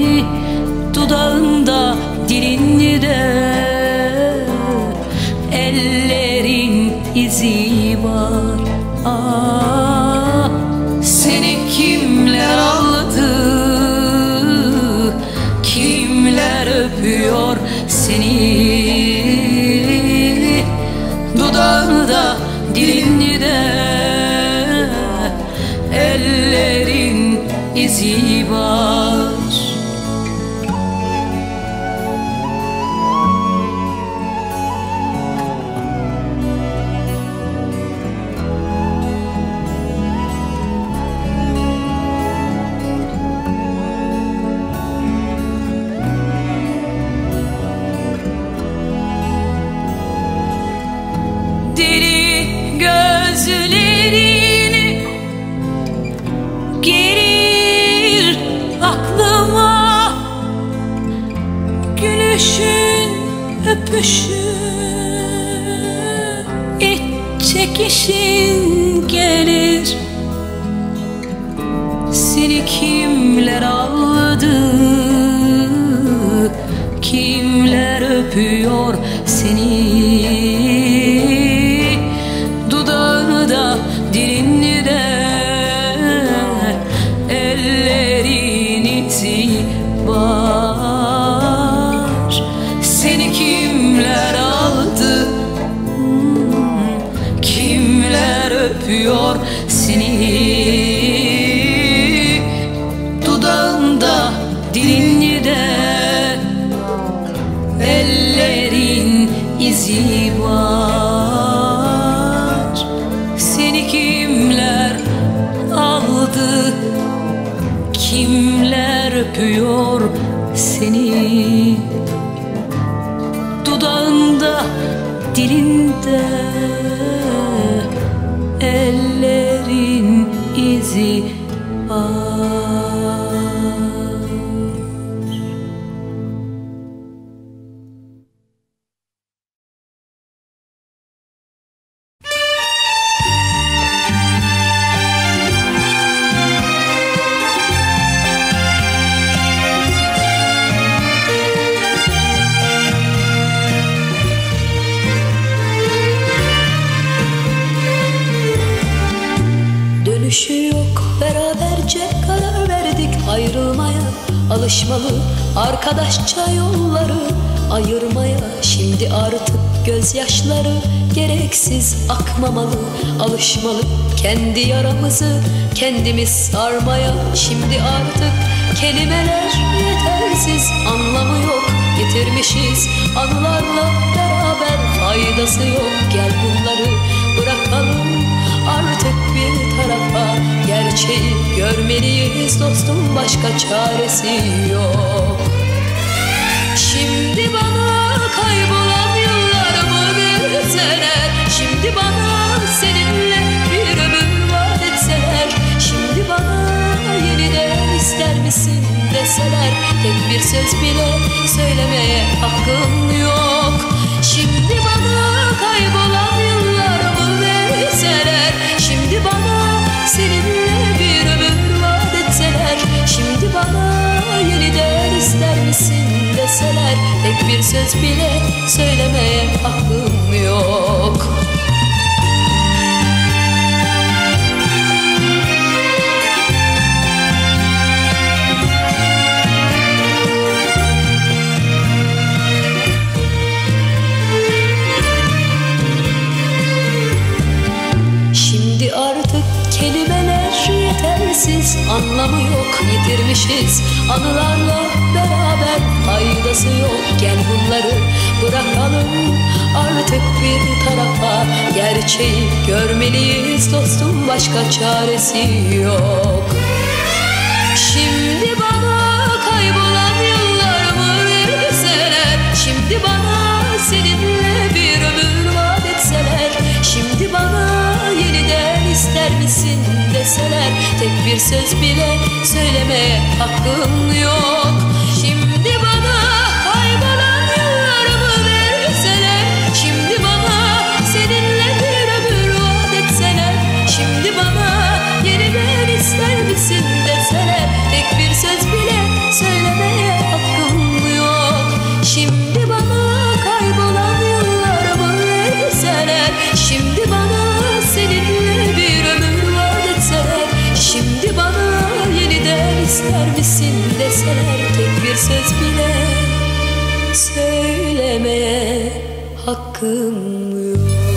Dudağında, dilinde ellerin izi var. Ah, seni kimler aldı, kimler öpüyor seni, dudağında dilinde ellerin izi var. Deli gözlerini gelir aklıma, gülüşün, öpüşün, iç çekişin gelir. Seni kimler aldı, kimler öpüyor seni, dudağında dilinde ellerin izi var. Seni kimler aldı, kimler öpüyor seni, dudağında dilinde ellerin izi var. Seni kimler aldı, kimler öpüyor seni, dudağında dilinde ellerin izi var. Dönüşü yok, beraberce karar verdik ayrılmaya. Alışmalı arkadaşça yolları ayırmaya. Şimdi artık gözyaşları gereksiz akmamalı. Alışmalı kendi yaramızı kendimiz sarmaya. Şimdi artık kelimeler yetersiz, anlamı yok, yitirmişiz anılarla beraber, faydası yok. Gel bunları bırakalım artık bir tarafa, gerçeği görmeliyiz dostum, başka çaresi yok. Şimdi bana kaybolan yıllarımı verseler, şimdi bana seninle bir ömür vaat etseler, şimdi bana yeniden ister misin deseler, tek bir söz bile söylemeye hakkım yok. Şimdi bana kaybolan yıllarımı verseler, şimdi bana seninle bir ömür vaat etseler, şimdi bana yeniden ister misin deseler, tek bir söz bile söylemeye hakkım yok. Şimdi artık kelimeler yetersiz, anlamı yok, yitirmişiz anılarla beraber, faydası yok. Gel bunları bırakalım artık bir tarafa, gerçeği görmeliyiz dostum, başka çaresi yok. Şimdi bana kaybolan yıllarımı verseler, şimdi bana seninle bir ömür vaat etseler, şimdi bana yeniden ister misin deseler, tek bir söz bile söylemeye hakkım yok. Şimdi bana kaybolan yıllarımı verseler, şimdi bana seninle bir ömür vaat etseler, şimdi bana yeniden ister misin deseler, tek bir söz bile söylemeye hakkım yok. Şimdi bana kaybolan yıllarımı verseler, söz bile söylemeye hakkım yok.